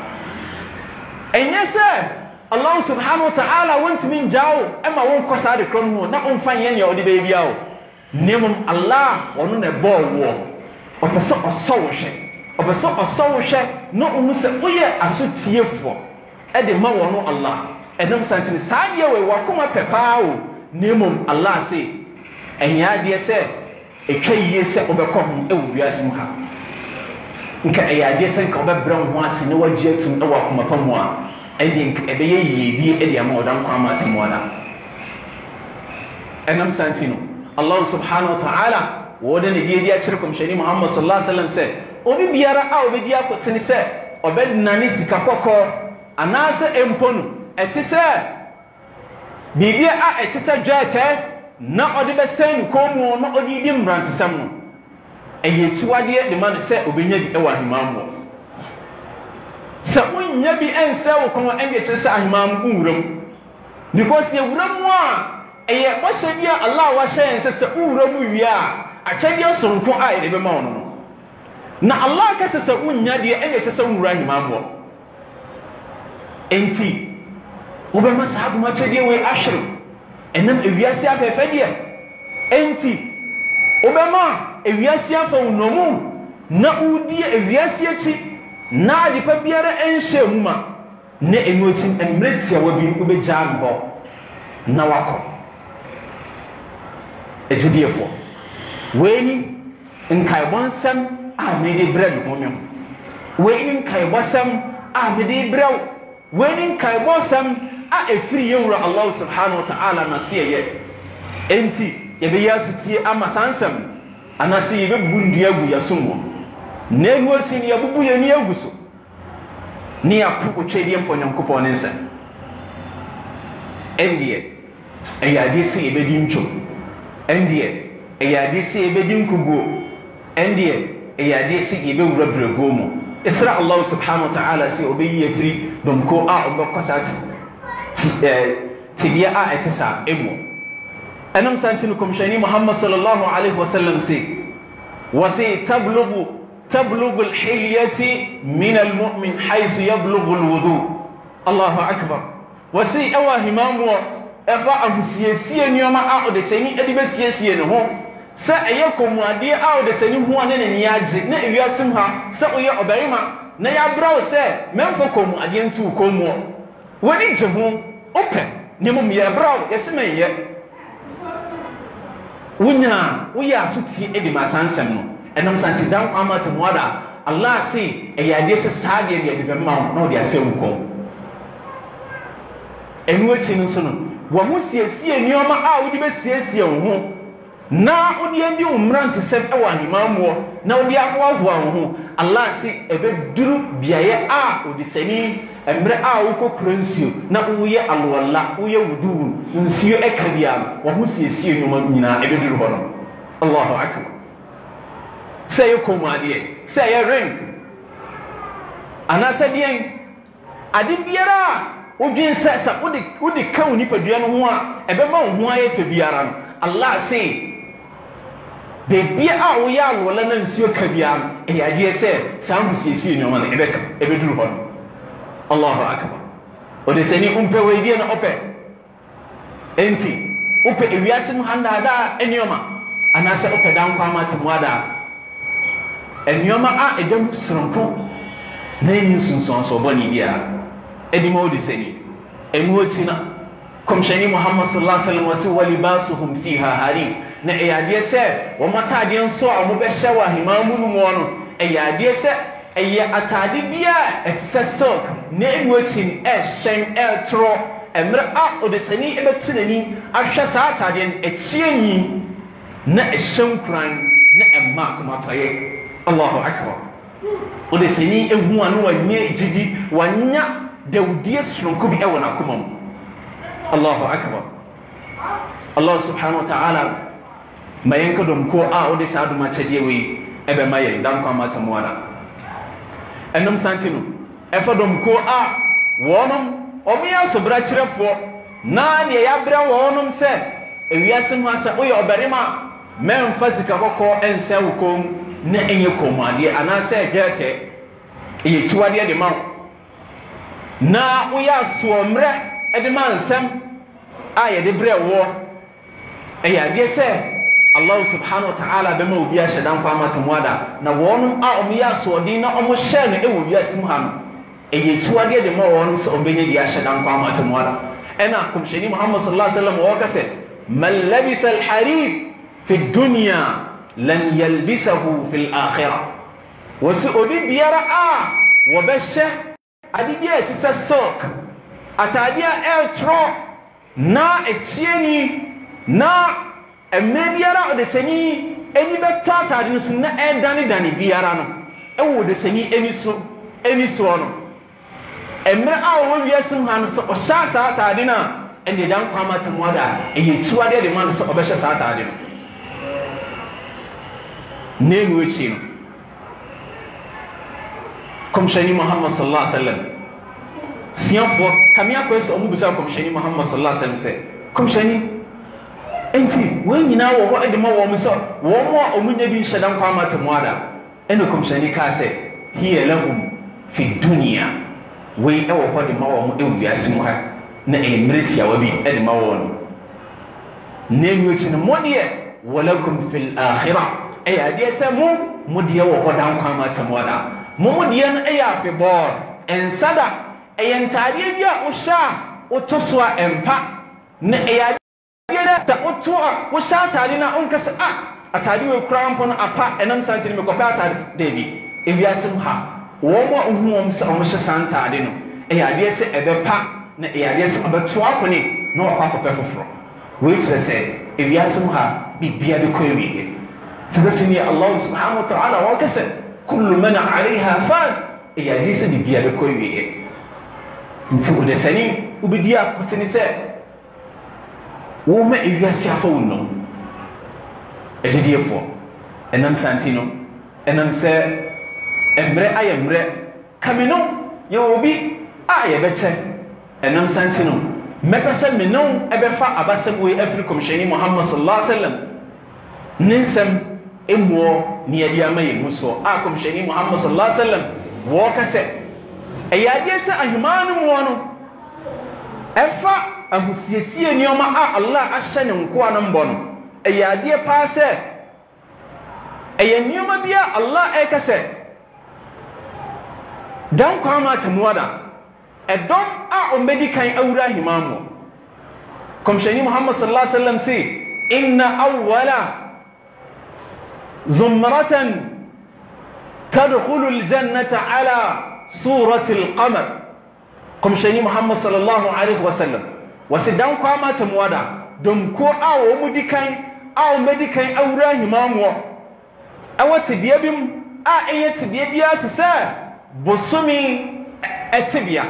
enye se Allah subhanahu wa ta'ala want min jawo ema won kosa de krom ho na on fan yenya odi be bia o nemum Allah onu ne bo wo opeso osowo hwe no onu se oye asotiefo e de ma wono Allah enam santini saade we wakoma pepa o nemum Allah se enya de se etwaye se obekom e wo wiasem ha nka eyade se nka obebram ho ase ne wagye atum e wakoma pamu a ending ebeye yedie e de ma odan kwa matemwala enam santino Allah subhanahu wa ta'ala wodan yedie akirkom shani Muhammad sallallahu alaihi wasallam se obi biara a obedi akotene se obednani sikakoko anase emponu etise bibia a etise dwete na ode besen komu na ode di mrantsam no eyechiwade de man se obenya bi e wa himamu sa unya bi ense wo kon ende che sa ahimam uram because ye uram wa eye kwa shedia Allah wa shen se uram wi a chede sonko a ede be ma ono na Allah ka se unya de ende che sa ahimam wo enti wo be ma sahabu ma chede we ashir enam ewiase afefe de enti wo be ma ewiase afa unomu na udi ewiase achi na adipa biara enhye muma na enuochi emretia wa bi ubegya mbo na wako ejidiefo weni nkaibonsam a mede bread momem weni nkaibonsam a mede brew weni nkaibonsam a efiri yewura Allah subhanahu wa ta'ala nasiyeye enti yebeya sutie amasansam anasi yebebundua gu yasumwo na enuochi ni yabubu ye ni aguso ni akụ otwedie mponyankopɔ ne nsa endie eyade se ebedi ntwo endie eyade se ebedi nkugo endie eyade se ebewura brego mu isra Allah subhanahu wa ta'ala se obeyi afiri domko a obekosat tibia a etesa emo anam santinu komshani Muhammad sallallahu alaihi wasallam se wasi تبلغ الحلية من المؤمن حيث يبلغ الوضوء الله أكبر وسي أوا همامو أفا أمسيسي نيوما أو دسني أدي بسيسي نهو سأيكم وادي أو دسني هو نياجي نياسمها سأيا أبريما نيابراو سي منفكم أدينتو كومو ودي جهو أوبن نمو يابراو يسمي ويا سوتي أدي ما سانسمنو enam santi dan amati mwada Allah si eyade se saade de be ma no de asem ko enu echi no so no wo mo siesie nioma a wo de be siesie ho na wo de ndi umrante se e wa himamwo na wo de akwa ho ho Allah si ebe duru biaye a wo de sani emre a wo kokura nsio na wo ye alwala wo ye wudu nsio e kabia wo mo siesie nioma nyina ebe duru ho no Allahu akbar say komade say ring anasa dien ade biara odwen sesa wodi kan ni padua no ho a ebe ma ho aye fa biara no Allah say de bia a wo ya alwala na nsuo ka biara e ya die se sam sisi no ma ebe duru ho Allahu akbar o de seni umpe we die na ope enti ope ewiase mu handa da enioma anasa ope dan kwa ma temwada enyoma a edem sronko na eni sunson so boni bia edimo de seni emuotina komshani Muhammad sallallahu alaihi wasallam wa libasuhum fiha harim na eyade se wo matade nso a mo behye wa himamu no mo no eyade se eye atade bia etse silk na emuotin shen tro emre a odesani ebetinani ahwe sa atade echienyi na ehyen kuran na emma komatoye Allahu akbar ode seni ehu anu wanye jiji wanya dawdie sronko bi ewo na komam Allahu akbar Allah subhanahu wa ta'ala mayenka dom ko a ode sadu ma chedie we ebe mayen dan kwa mata muana enum santinu efa dom ko a wonom omiya sobra kirefo na ne ya bra wonom se ewiase mu asa oye obarima men fasika kokko ense wukom na enye komade anase gete eye chiwade de ma na uya somre ede man sam aye de brewo eya de se Allah subhanahu wa ta'ala be ma obi a shedan kwa mata muada na wonum a omiya sodi na omo she no ewo bi asim ha no eye chiwade de ma wonum so obenye bi a shedan kwa mata muada ena kumsheni Muhammad sallallahu alaihi wasallam wakase man labisa al-harir fi dunya lan yalbisahu fil akhirah wasu'ubi biyara a wabasha adibiya tisasok atadia eltro na echieni na emebiyara odesani eni betata adinsu na dani biyara no ewo odesani eni so no emre a wo wiasim han so ohyasa atadina ende dan kwamata moda eye chiwade de man so obehye sa atadina nenu echi no Komshani Muhammad sallallahu alaihi wasallam siafo kamia ko eso omu bisa komshani Muhammad sallallahu alaihi wasallam se komshani enti we nyina wo ho edema wo so wo mo omunya bi hyedan kwa mate moada ene komshani ka se hiya lahum fi dunya we e wo ho de ma wo mo ewiase mu ha na emretia wa bi edema wo no nenyo chi no modie walakum fil akhirah ay ade se mo modie wo ho dan kwa mate moada mo modie no e ya fe bor ensada eyentade bia wo sha wo toswa empa na eya ta otoa wo sha tade na onkasa atade we krampo no apa enam santi me kopa atade debi ewiasem ha wo mo ohuom se o mo hye santade no eya de se ebepa na eya de se obeto akone na wo akopɛ foforo we tire se ewiasem ha bibia de ko ewie tadasini Allah subhanahu wa ta'ala wa kasa kullu man 'alayha fan eya de se bibia de ko ewie nti wo de sani ubidi akotini se wo ma ewiase afa wo no ejidefo enam santino enam se emre ayemre kamino ye obi ye beche enam santino mepese menon ebefa abasem we afrikom sheni Muhammad sallallahu alaihi wasallam ninsem emuo ni adi amaye muso akom sheni Muhammad sallallahu alaihi wasallam wo kase eyade se ahimanu mu no efa ahusiesie nioma Allah ahye ne nko anambo no eyade pa se nioma bia Allah ekase dan kwa ma temuada edom omedikan awura himamu komshani Muhammad sallallahu alaihi wasallam si inna awwala zumratan tadkhulu aljannata ala surati alqamar komshani Muhammad sallallahu alaihi wasallam wasidan kwa ma temuada dom ko omedikan awura himamu awati biabim eyati biabia to say bosumi etibia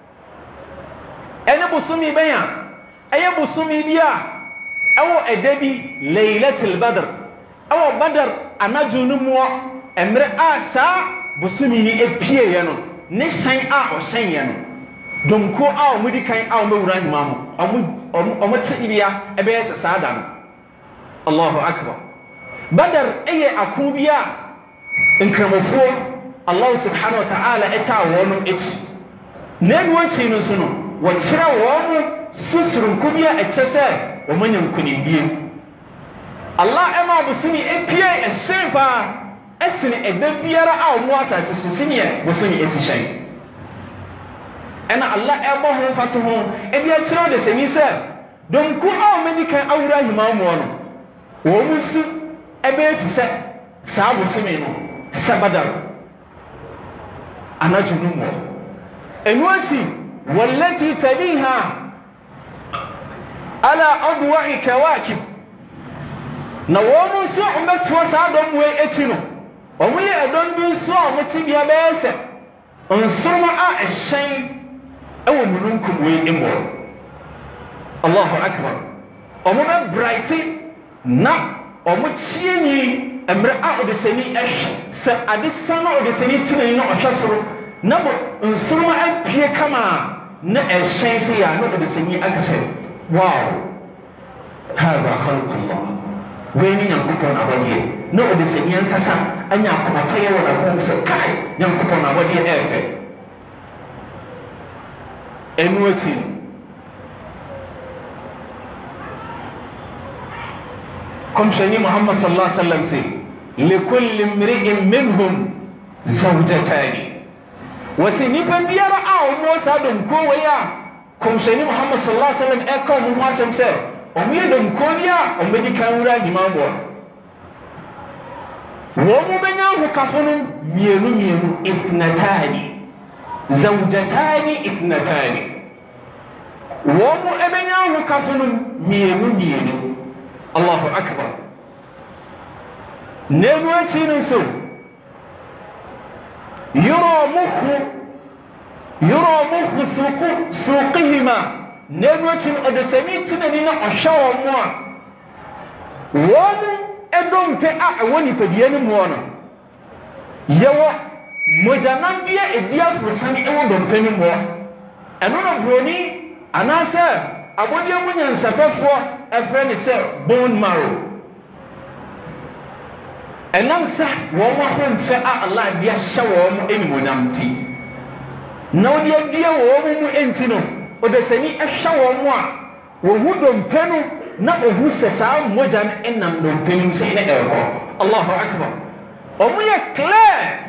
ene bosumi benya eye bosumi bia awo edabi laylatul badr awo badr anajunu mo emre asa bosumi ni epie ye no ne shan o shan ye no donko omudi kan mewura himamu omotibia ebe ye sada no Allahu akbar badr eye akubia nkramofo Allah subhanahu wa ta'ala eta wono echi nenu echi no so no wo kira wono susurun kubia echese wo manyan kunibie Allah ema busumi epie ehyepa esine edabiara wo asase susini busumi esishan ena Allah ebo ho fatu ho ebi akira de semi se donku medikan awura himamu no wo musu ebe tise sa busumi no tise badar anajunu enwati wallati taliha ala adwa'i kawakib na womu so umetwa sadom we echino omuye edon bi so omutibia beese onsoma ehyen ewo mununkum we emo Allahu akbar omume brighti na omuchienyi emre odeseni se adesana odeseni tini no ohwasoro na bo nsoma apie kama na ehyen se ya no odeseni akase wow hadha khalqullah weni nyankopon abodie no odeseni ankasa anya akomataye wona ko se kai nyankopon abodie efe enwati komshani Muhammad sallallahu alaihi wasallam si likulli imri'in minhum zawjatani wasini bandiara mo sadum ko waya komshani Muhammad sallallahu alaihi wasallam e ko mu wasem se o mi dum ko dia o medi kan wura himambo wo mu benya hu kafunu mienu ibnatani zawjatani ibnatani wo mu ebenya hu kafunu mienu Allahu akbar nenu achinu so yura mukhu suqihima nenu achinu odesemi tinani na ohwa mo won edom pe woni padie ni mo no yewo mojanam bia edia frosane ewo dompani mo eno no broni anase abodi amunya nsabefo efre ne se bone marrow enam sa wo ho mfe a Allah bia hye wo enimonyam ti na odi abia wo mu enti no odesani ehye wo mu a wo hu dompanu na ohu sesa mojan enam dompani se ne eko Allahu akbar omuye clear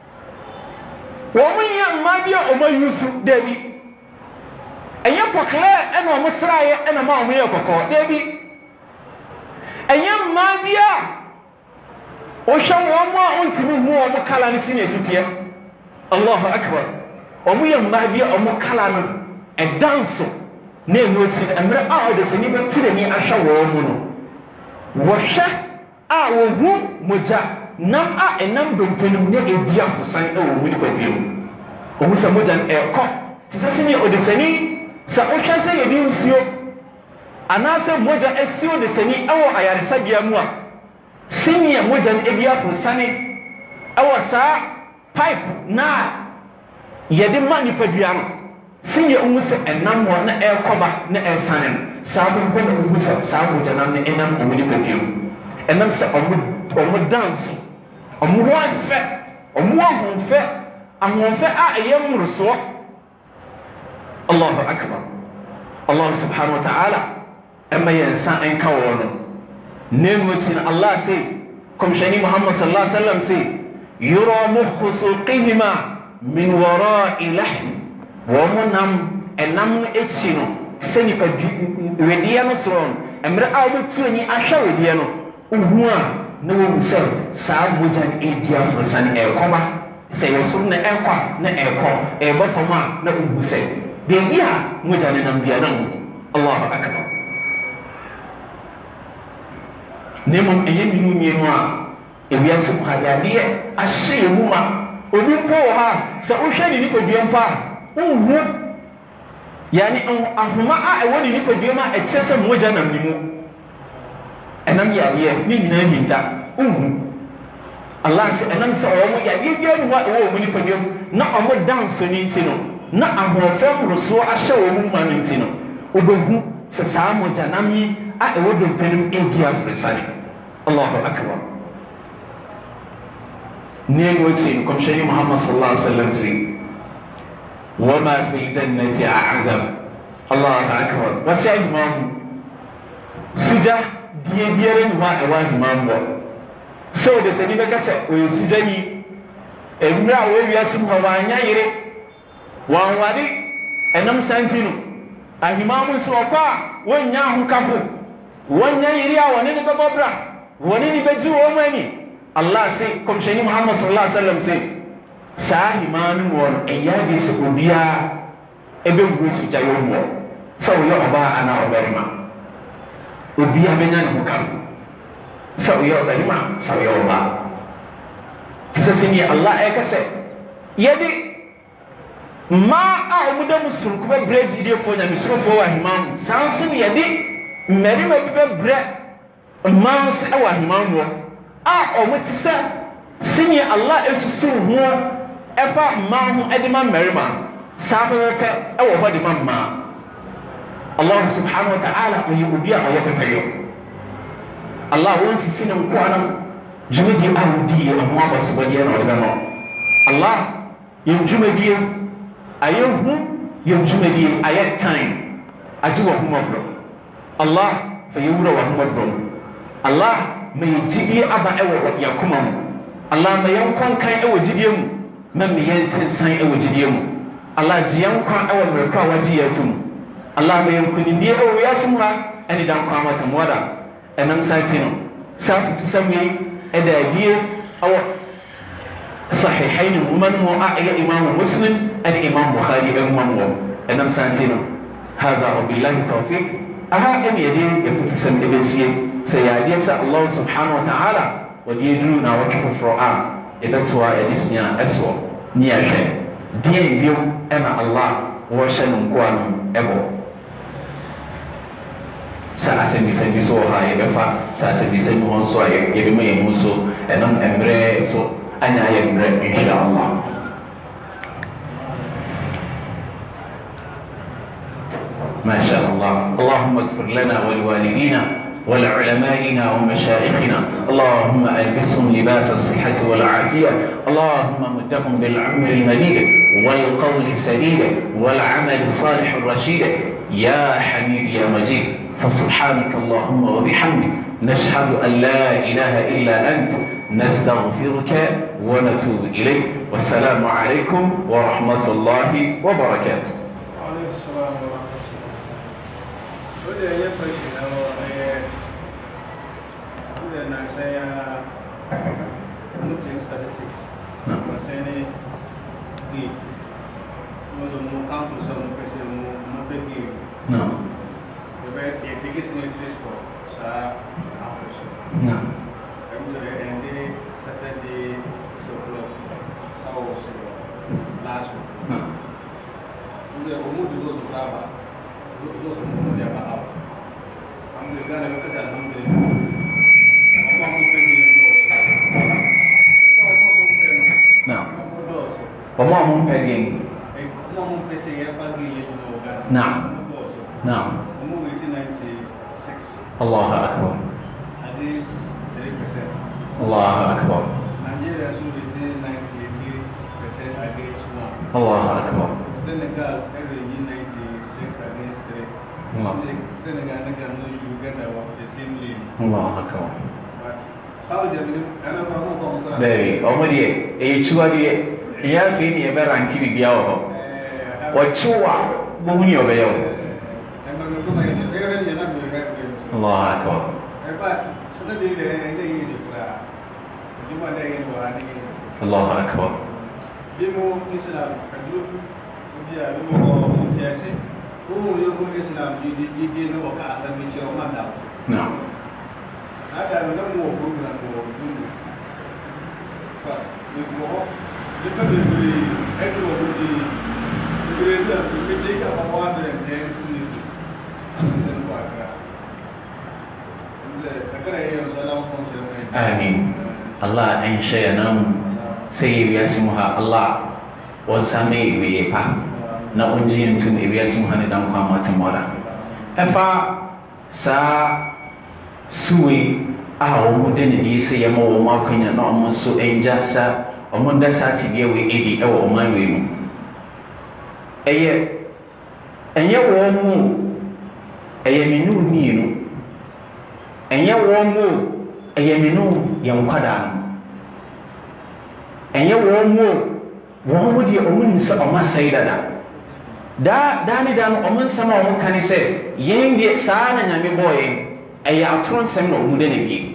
womuye mabia omayusu debi enye pokle ena omusraye ena ma omuye kokko debi enye mabia ohwa womo a ontimi hu omo kala ne sine sitie Allahu akbar omuye mabia omo kala no edanso na enoti emre a odesani betire ni ahwa womo no wohwe a wohu moja nam a enam dompenim ne edia fosan e wo mu ni kwabiam omu sa moja eko tisase ni odesani sa ohwa se yedi nsuo anase moja esi odesani ewo ayaresa bia mu a senior moja edia fosan ewo sa pipe na yedi mani kwadua no senior omu se enam mo na ekoba na esane sa bo na omu sa moja nam ne enam omu ni kwabiam enam se omu dance omu hoafe omu ahonfe ahonfe a eyemruso Allahu akbar Allah subhanahu wa ta'ala amma yansa en kawo no nemotin Allah say komshani Muhammad sallallahu alaihi wasallam say yura mukhusuqihima min wara'i lahm wa munam enam echino seni pa wedia no so emre a obetu ni ahwa wedia no uhua na wo se sa mojan edia frosan ekoba se yosum na ekwa na eko ebo fama na uhu se de bia mojan na bia na Allahu akbar nemo eye minu mienu a ebia se hadade ahye mu ma obi po ha se ohwe ni nipadua mpa uhu yani ahuma a ewo ni nipadua ma eche se mojan na mimu enam yaye ni nyina hinta Allah se enam se omo yaye bia ni wa wo mu ni kodem na omo dance ni ntino na ahofem ruso ahye wo mu ma ni ntino obehu se saa mo janami a ewo do penim egia fresani Allahu akbar nemo chin komshani Muhammad sallallahu alaihi wasallam si wama fil jannati a'zam Allahu akbar wasa imam suja die biere ni wa ewa himambo so de seni beka se o sujani emra wo wiasim ho wanya yire wanwade enam santinu ahimamu so kwa wonya hu kafo wonya yire a woni ne bebobra woni ni beji wo mani Allah say komshani Muhammad sallallahu alaihi wasallam say sahimanu won eyadi se obia ebe nguru sujayo mo so yo oba ana oberima obi abenya ne hokafu sawiyo balima sawiyo ba tisasini Allah ekase yedi ma a omuda musurku be breji de fo nya misurofo wa himam sansin yedi merima bi be bre ma se wa himam wo a omutisa sini Allah esusu ho efa ma ho edima merima sabepe ewo ho de ma Allah subhanahu wa ta'ala uyubia ayakayo Allah wonsi sinem ko anam jumedi awdi amma basubadiya no dano Allah yumjumedi ayuhu yumjumedi ayat time ajiwa huma bro Allah fayura wa huma bro Allah mai jidi aba ewo yakuma mu Allah mai yankon kan ewo jidiyemu nan mai yantin san ewo jidiyemu Allah ji yankon ewo mai kwa wajiyatum Allah may kuni ndiye o yasimha ani dan kwa mata mwada enam santino safu sami edadie aw sahihain man mu'a imam muslim an imam bukhari man enam santino hadha billahi tawfiq aha en yadi yafutu san ebesiye sayadi sa Allah subhanahu wa ta'ala wadi yaduna wa kafra edatwa edisnya aswa ni ahwe die bio ena Allah wa shanun kwanu ebo sa asemi so ha ye befa sa asemi so aye ye be me muso enam embre so أنا يمرأ إن شاء الله. ما شاء الله. اللهم اغفر لنا ولوالدينا ولعلمائنا ومشايخنا. اللهم ألبسهم لباس الصحة والعافية. اللهم مدهم بالعمر المديد والقول السديد والعمل الصالح الرشيد يا حميد يا مجيد. فسبحانك اللهم وبحمدك نشهد أن لا إله إلا أنت نستغفرك ونتوب إليك. والسلام عليكم ورحمة الله وبركاته. وعليكم السلام ورحمة الله. وده يفشل أو وده ناسيا looking statistics. Masene di mo count to some person mo begi. No. The etiquette is for sa count. No. And they Saturday 6 o'clock. How was last week? No. The Omudu was a lava. Those are more than out. I'm the guy that I'm No. Omam pegging. No. No. 1996. Allah Akbar. At least 3%. Allah Akbar. Nigeria should be 98% against 1. Allah Akbar. Senegal averaging 96 against 3. Senegal and Uganda were the same league. Allah Akbar. But Saudi Arabia, Baby, omudi e chuadi ya fi ni e be ranki bi bia o. Wa chuwa bo ni o be yo. Allah Akbar. Allah Akbar. Bimo Islam, Islam, you did know what I mean, your man out. No. I don't know more program for you. First, we go up, depending on the actual we take up 110 sleeps. Amin. Allah en shayanam sai yasimuha Allah won same we pa na onjin tun e yasimuha ne dan kwa mata mora efa sa suwe a o mo de ne di se yema wo ma kwanya na o mo so enja sa o mo da sa ti bia we edi e wo man we mu eye enye wo mu eye minu ni no enye wo mu eye minu ye nkwada no enye wo mu wo mu di o mu ni se o ma sai dada da ni da no o mun sama o mun kan se yen di sa na nyame boye eye atron sem no mu de ne bi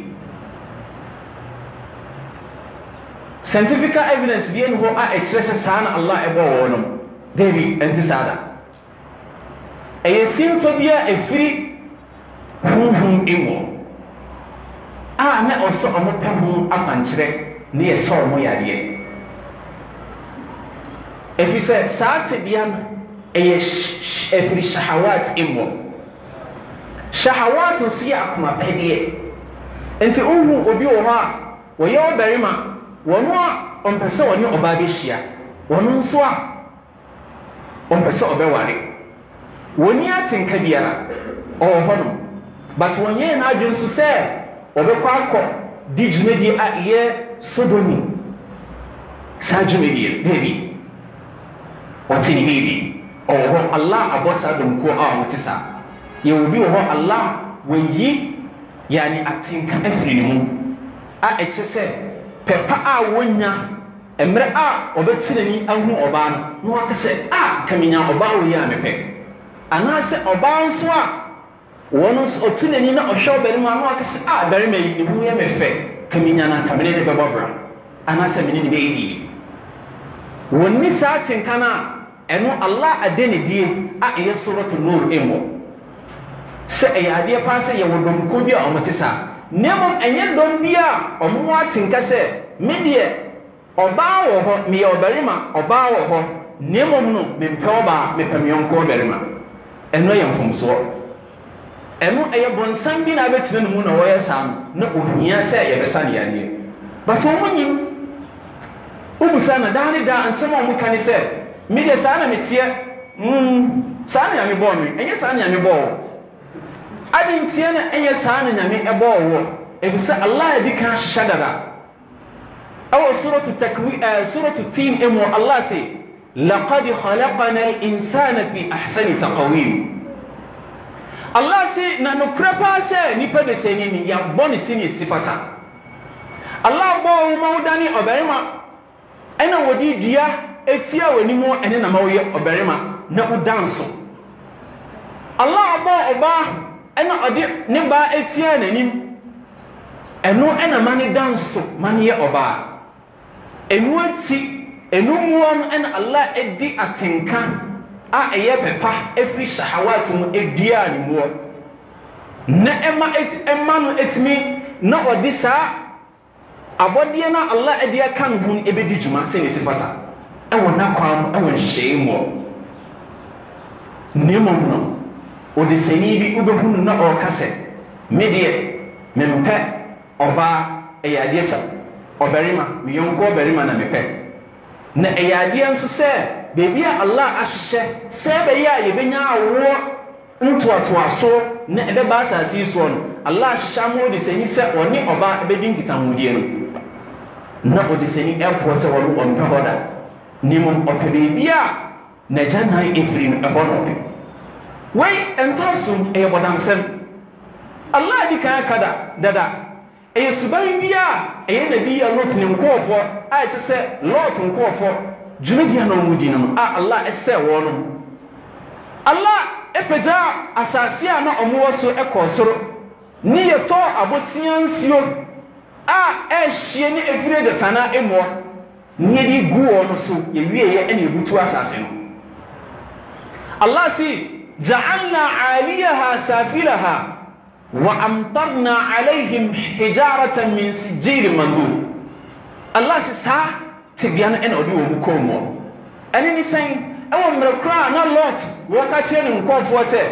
scientific evidence bi en ho a express sa na Allah e bo wo no debi enti sada eye simto bia e firi hum imo a na oso o mo pem apankyere ne ye so mo yade efi se saate bia eye efiri shahawat imo shahawat so ya akoma pede enti unhu obi wo ha wo ye obarima wono a ompese woni oba be hia wono nso a ompese obeware woni atenka biara hono but wonye na adwen so se obekwa akọ dijumedi a ye sodomi sajumedi debi watini bibi Allah abosa dum ko a mutisa ye obi wo Allah wayi yani atinka afiri ni mu a eche se pepa a wonya emre a obetinani ahu oba no akase a kaminya oba wo ya mepe anase oba nso a wono otinani na ohwe obarima no akase a barima yi hu ya mefe kaminya na kamene ne bebobra anase meni ne be yi wonni saatin kana eno Allah adene die a eye suratul nur emo se eyade pa se ye wodom ko bia o motisa nemo enye dom bia o mo atinka se me die oba wo ho me obarima oba wo ho nemo no me mpe oba me pamion ko obarima eno ye mfomso eno eye bonsam bi na betire no mu na wo ye sam na ohia se ye besa ne yane but o munyi ubusana dani da ansema mu kan se me de sa na metie sa na me bo me enye sa na me bo adi ntie na enye sa na me e bo wo ebisa Allah di kan shadada aw suratu takwir suratu tin emu Allah say laqad khalaqna al-insana fi ahsani taqwim Allah say na no krepa say nipa de seni ni ya boni sini sifata Allah bo mawdani oberima ena wodi dia etia wani mo ene na mawo ye oberima na udanso Allah bo oba ena odi ne ba etia nanim eno ena mani danso mani ye oba enu ati enu muon ena Allah edi atinka a eye pepa every shahawat mu edia ni mo na emma no etimi na odi sa abodie na Allah edi aka no hun ebedi juma se ne sifata e wona kwam e won hye mo nemo no odi seni bi ubehunu na o kase medie mempe oba eyade sa oberima mi yonko oberima na mepe na eyade nso se bebi Allah ahye se be ya ye benya awo ntoatoaso na ebe ba asasi so no Allah ahye mo di seni se oni oba ebedi nkitamudie no na odi seni airport se wonu on pehoda nimum opebia na jana efri no ebono pe wei entosum e bodansem Allah di kan kada dada e suban bia e nabi ya lot ne nkofo a che se lot nkofo jumedi ya no mudi no a Allah ese wono Allah epeja asasi a na omo so ekosoro ni yeto abosian sio a ehie ni efire de tana emo ni di guo no so ye wie ye ene butu asase no Allah si ja'alna 'aliyaha safilaha wa amtarna 'alayhim hijaratan min sijil mandud Allah si sa tibiana ene odi wo komo ene ni sen ewo mrekra na lot wo ka che ni nkofo se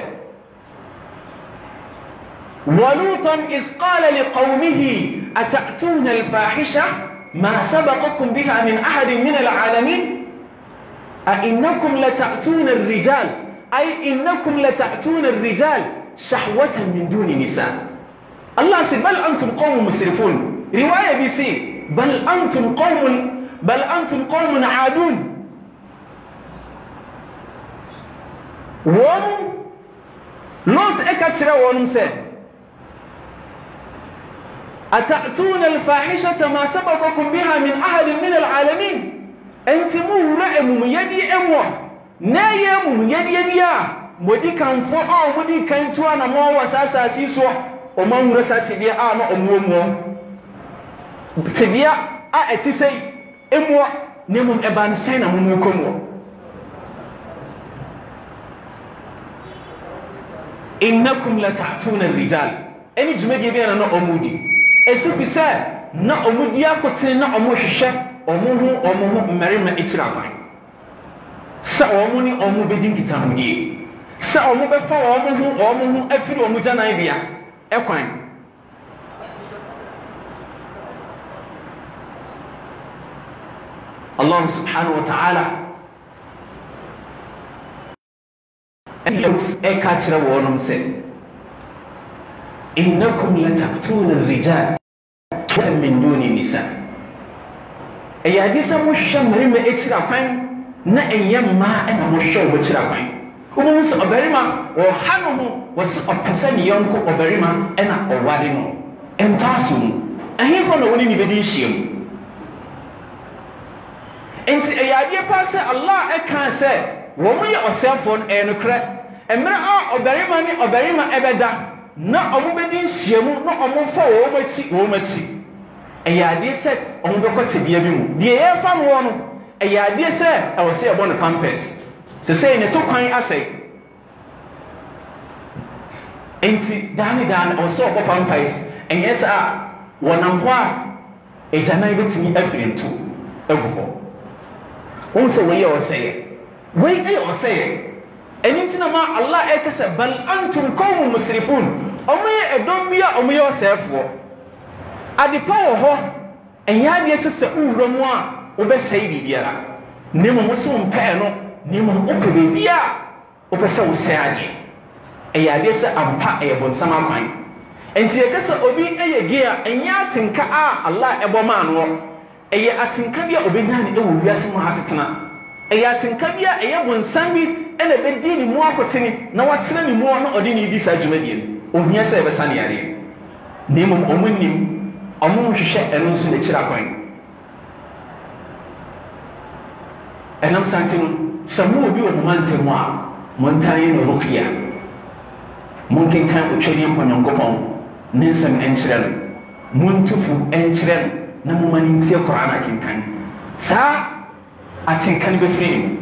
ولوطا إذ قال لقومه أتأتون الفاحشة ما سبقكم بها من أحد من العالمين أئنكم لتأتون الرجال أي إنكم لتأتون الرجال شهوة من دون نساء الله سي بل أنتم قوم مسرفون رواية بيسي بل أنتم قوم عادون وم لوط إكتر ونمسي أتأتون الفاحشة ما سبقكم بها من أحد من العالمين أنت مهرئ ميدي أموه نايم ميدي يا مودي كان فوق مودي كان توانا مو وساسا سيسو وما مرسا تبيا أنا أموه تبيا أتسي أموه نمم أبان سينا مموكموه إنكم لتأتون الرجال أني جمجي بينا نا أمودي esipi se na omudi akote na omohwehwe omohu mmarima ekira kwan se omo ni omo bedin kitamudie se omo befa omohu afiri omo janan bia ekwan Allah subhanahu wa ta'ala eka kira wonom se إنكم لتأتون الرجال من دون النساء أي حديث مشى مريم إتشرا كان نأيام ما أنا مشى وإتشرا كان ومنس أبريما وحنه وسأبسن يونكو أبريما أنا أوارينو أنتاسون أهين فانا وني نبدي شيم أنت أي حديث باس الله أكان سه ومي أسافون أنكره أمرا أبريما ني أبريما أبدا na omo bedin hyiamu na omo fa wo machi eyade set omo bekọ tebia bi mu de ye fa no no eyade se e wo se e bo no campus to say ne to kwan asai enti dan o so ko campus enye sa wonam ho a ejanan betimi afirinto agufo won se we ye o say we e o say enintina ma Allah ekasa bal antum qawmun musrifun omoye edombia omoye osefo adipa wo ho enya de sese uwramu a wobɛsɛe biribiara ne mmom so mpɛɛ no ne mmom wopɛ biribi a wopɛ sɛ wosɛe adeɛ ɛyɛ adeɛ sɛ ampa ɛyɛ bonsam akwan enti yɛka sɛ obi ɛyɛ gay a ɛnyɛ atenka a Allah ɛbɔ maa no ɛyɛ atenka bi a obɛnya ne ɛwɔ wiase mu ha setena ɛyɛ atenka bi a ɛyɛ bonsam bi ɛna ɛbɛdi ne mu akɔtene na watena ne mu na ɔde ne di saa dwumadie no ohia sɛ ɛbɛsa ne yareɛ ne mmom ɔmo nim ɔmo nhwehwɛ ɛno nso n'akyiri akwan ɛnam sante no sɛ mo obi wɔ mo mantam a montan yɛ no rukia monkenkan otwani mpɔnyankopɔn ne nsɛm ɛnkyerɛ no montufu ɛnkyerɛ no na moma ne ntie Qur'an akenkan saa atenka no bɛfiri ne mu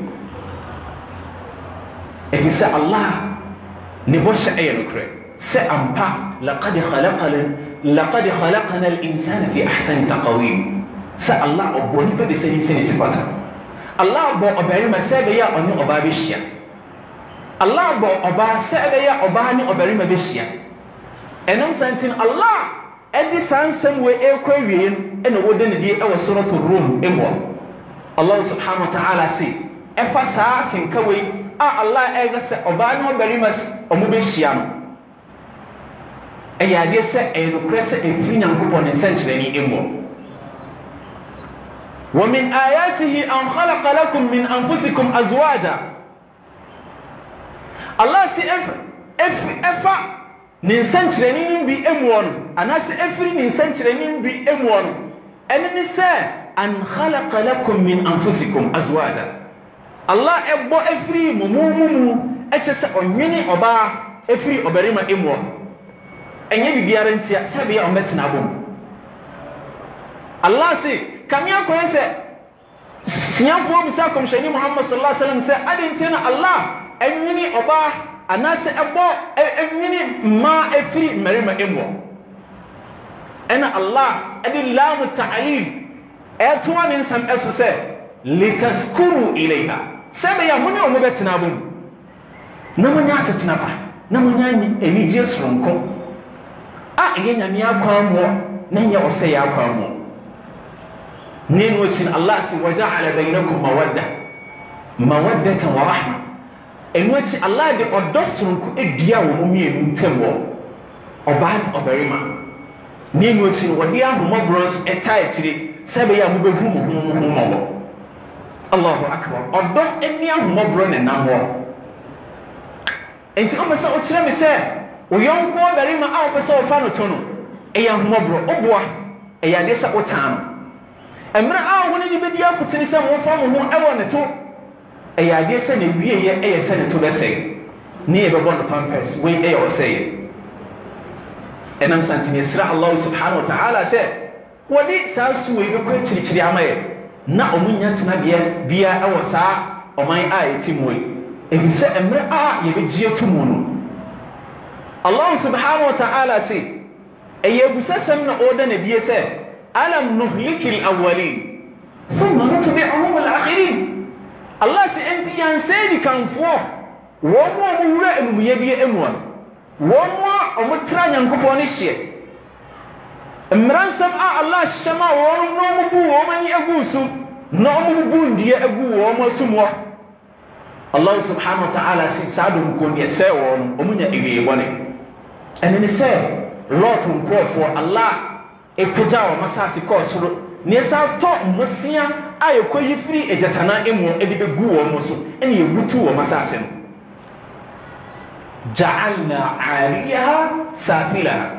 ɛfiri sɛ Allah ne bɔhyɛ ɛyɛ nokorɛ sɛ ampa laqad khalaqana al-insana fi ahsani taqwim sɛ Allah ɔbɔ nipa de sɛ ne sifata Allah bɔ ɔbarima sɛ ɛbɛyɛ a ɔne ɔbaa bɛhyia Allah bɔ ɔbaa sɛ ɛbɛyɛ a ɔbaa ne ɔbarima bɛhyia ɛnam santin Allah ɛde saa nsɛm wɔ ɛkɔ awie no ɛna wɔde ne deɛ ɛwɔ suratul Rum ɛmɔ Allah subhanahu wa ta'ala se ɛfa saa tenka wei a Allah ɛga sɛ ɔbaa ne ɔbarima ɔmo bɛhyia no ɛyɛ adeɛ sɛ ɛyɛ nokorɛ sɛ ɛfiri Nyankopɔn ne nsɛnkyerɛnne ɛmɔ ومن آياته أن خلق لكم من أنفسكم أزواجا الله سي أفا ننسان شرنين بي أموان أنا سي أفري ننسان شرنين بي أموان أنا نساء أن خلق لكم من أنفسكم أزواجا الله أبو أفري ممو أجلس أنيني أبا أفري أبريما أموان أني بيارنتيا سبي أمتنا بوم الله سي kamia ko yese sinyafo bisa komshani Muhammad sallallahu alaihi wasallam se adentina Allah enwini oba anase ebo enwini ma efiri merima emo ena Allah edi lam ta'lil etwa ne nsam eso se litaskuru ilayha sebe ya muni o mobetena bom na munya asetena ba na munya eni jesronko a yenya mi akwa mo na nya ose ya akwa mo نين وجه الله سي وجعل بينكم مودة ورحمة إن وجه الله دي أدوسرنكو إديا وممية نتمو أبان أبريما نين وجه وديا مبروس إتاي تري سبيا مبهوم الله أكبر أدوم إنيا مبرون نامو أنت أما سأتشرم سي ويونكو أبريما أو بسا وفانو تونو إيا مبرو أبوا إيا ديسا أتام emra a woni ni bedi akutini se mo fa mo ho ewo ne to e ya de se ne wie ye e ye se ne to be se ni e be bon pampers we e o se enam santini sira Allah subhanahu wa ta'ala se wodi sa su we be ko chirichiri amaye na omunya tena bia ewo sa oman a etimoy e bi se emra a ye be gie to mu no Allah subhanahu wa ta'ala se e ye busasem na oda na bie se ألم نهلك الأولين ثم نتبعهم الآخرين الله سأنت ينسيني كان فوق ومو مولى الميبية أموان ومو أمتران ينكبون الشيء امران سمع الله الشماء ونمو بو ومن يأغوسو نمو بون دي أغو ومو سموا الله سبحانه وتعالى سيسادهم كون يساوون ومن يأغيبون أنا نساو لوتهم كوفو الله epja wa masasi ko soro ne sa to mosia ayeko yifiri ejatana emu edi begu wo mo so ene yegutu wo masasi no ja'alna 'aliyaha safila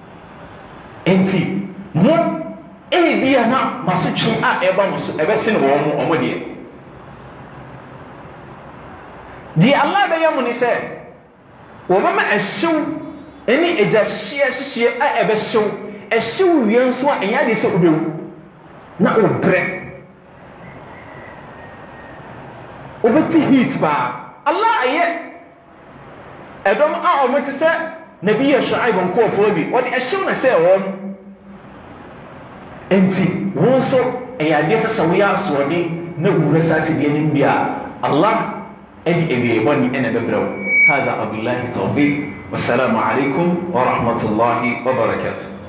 enti mo bia na masutwe a eba mo so ebese ne wo mo omode di Allah be yamu ni se wo mama ehyew eni ejahye a ebehyew ehyew wienso a enya de se obewu na obre obeti heat ba Allah aye edom a ometi se nabi Shuaib nko ofobi wodi ehyew na se wo enti wonso eya de se sawiya asode na wura sati bi enim bia Allah edi ebi boni ene bebraw hadha abillahi tawfiq wassalamu alaikum wa rahmatullahi wa barakatuh.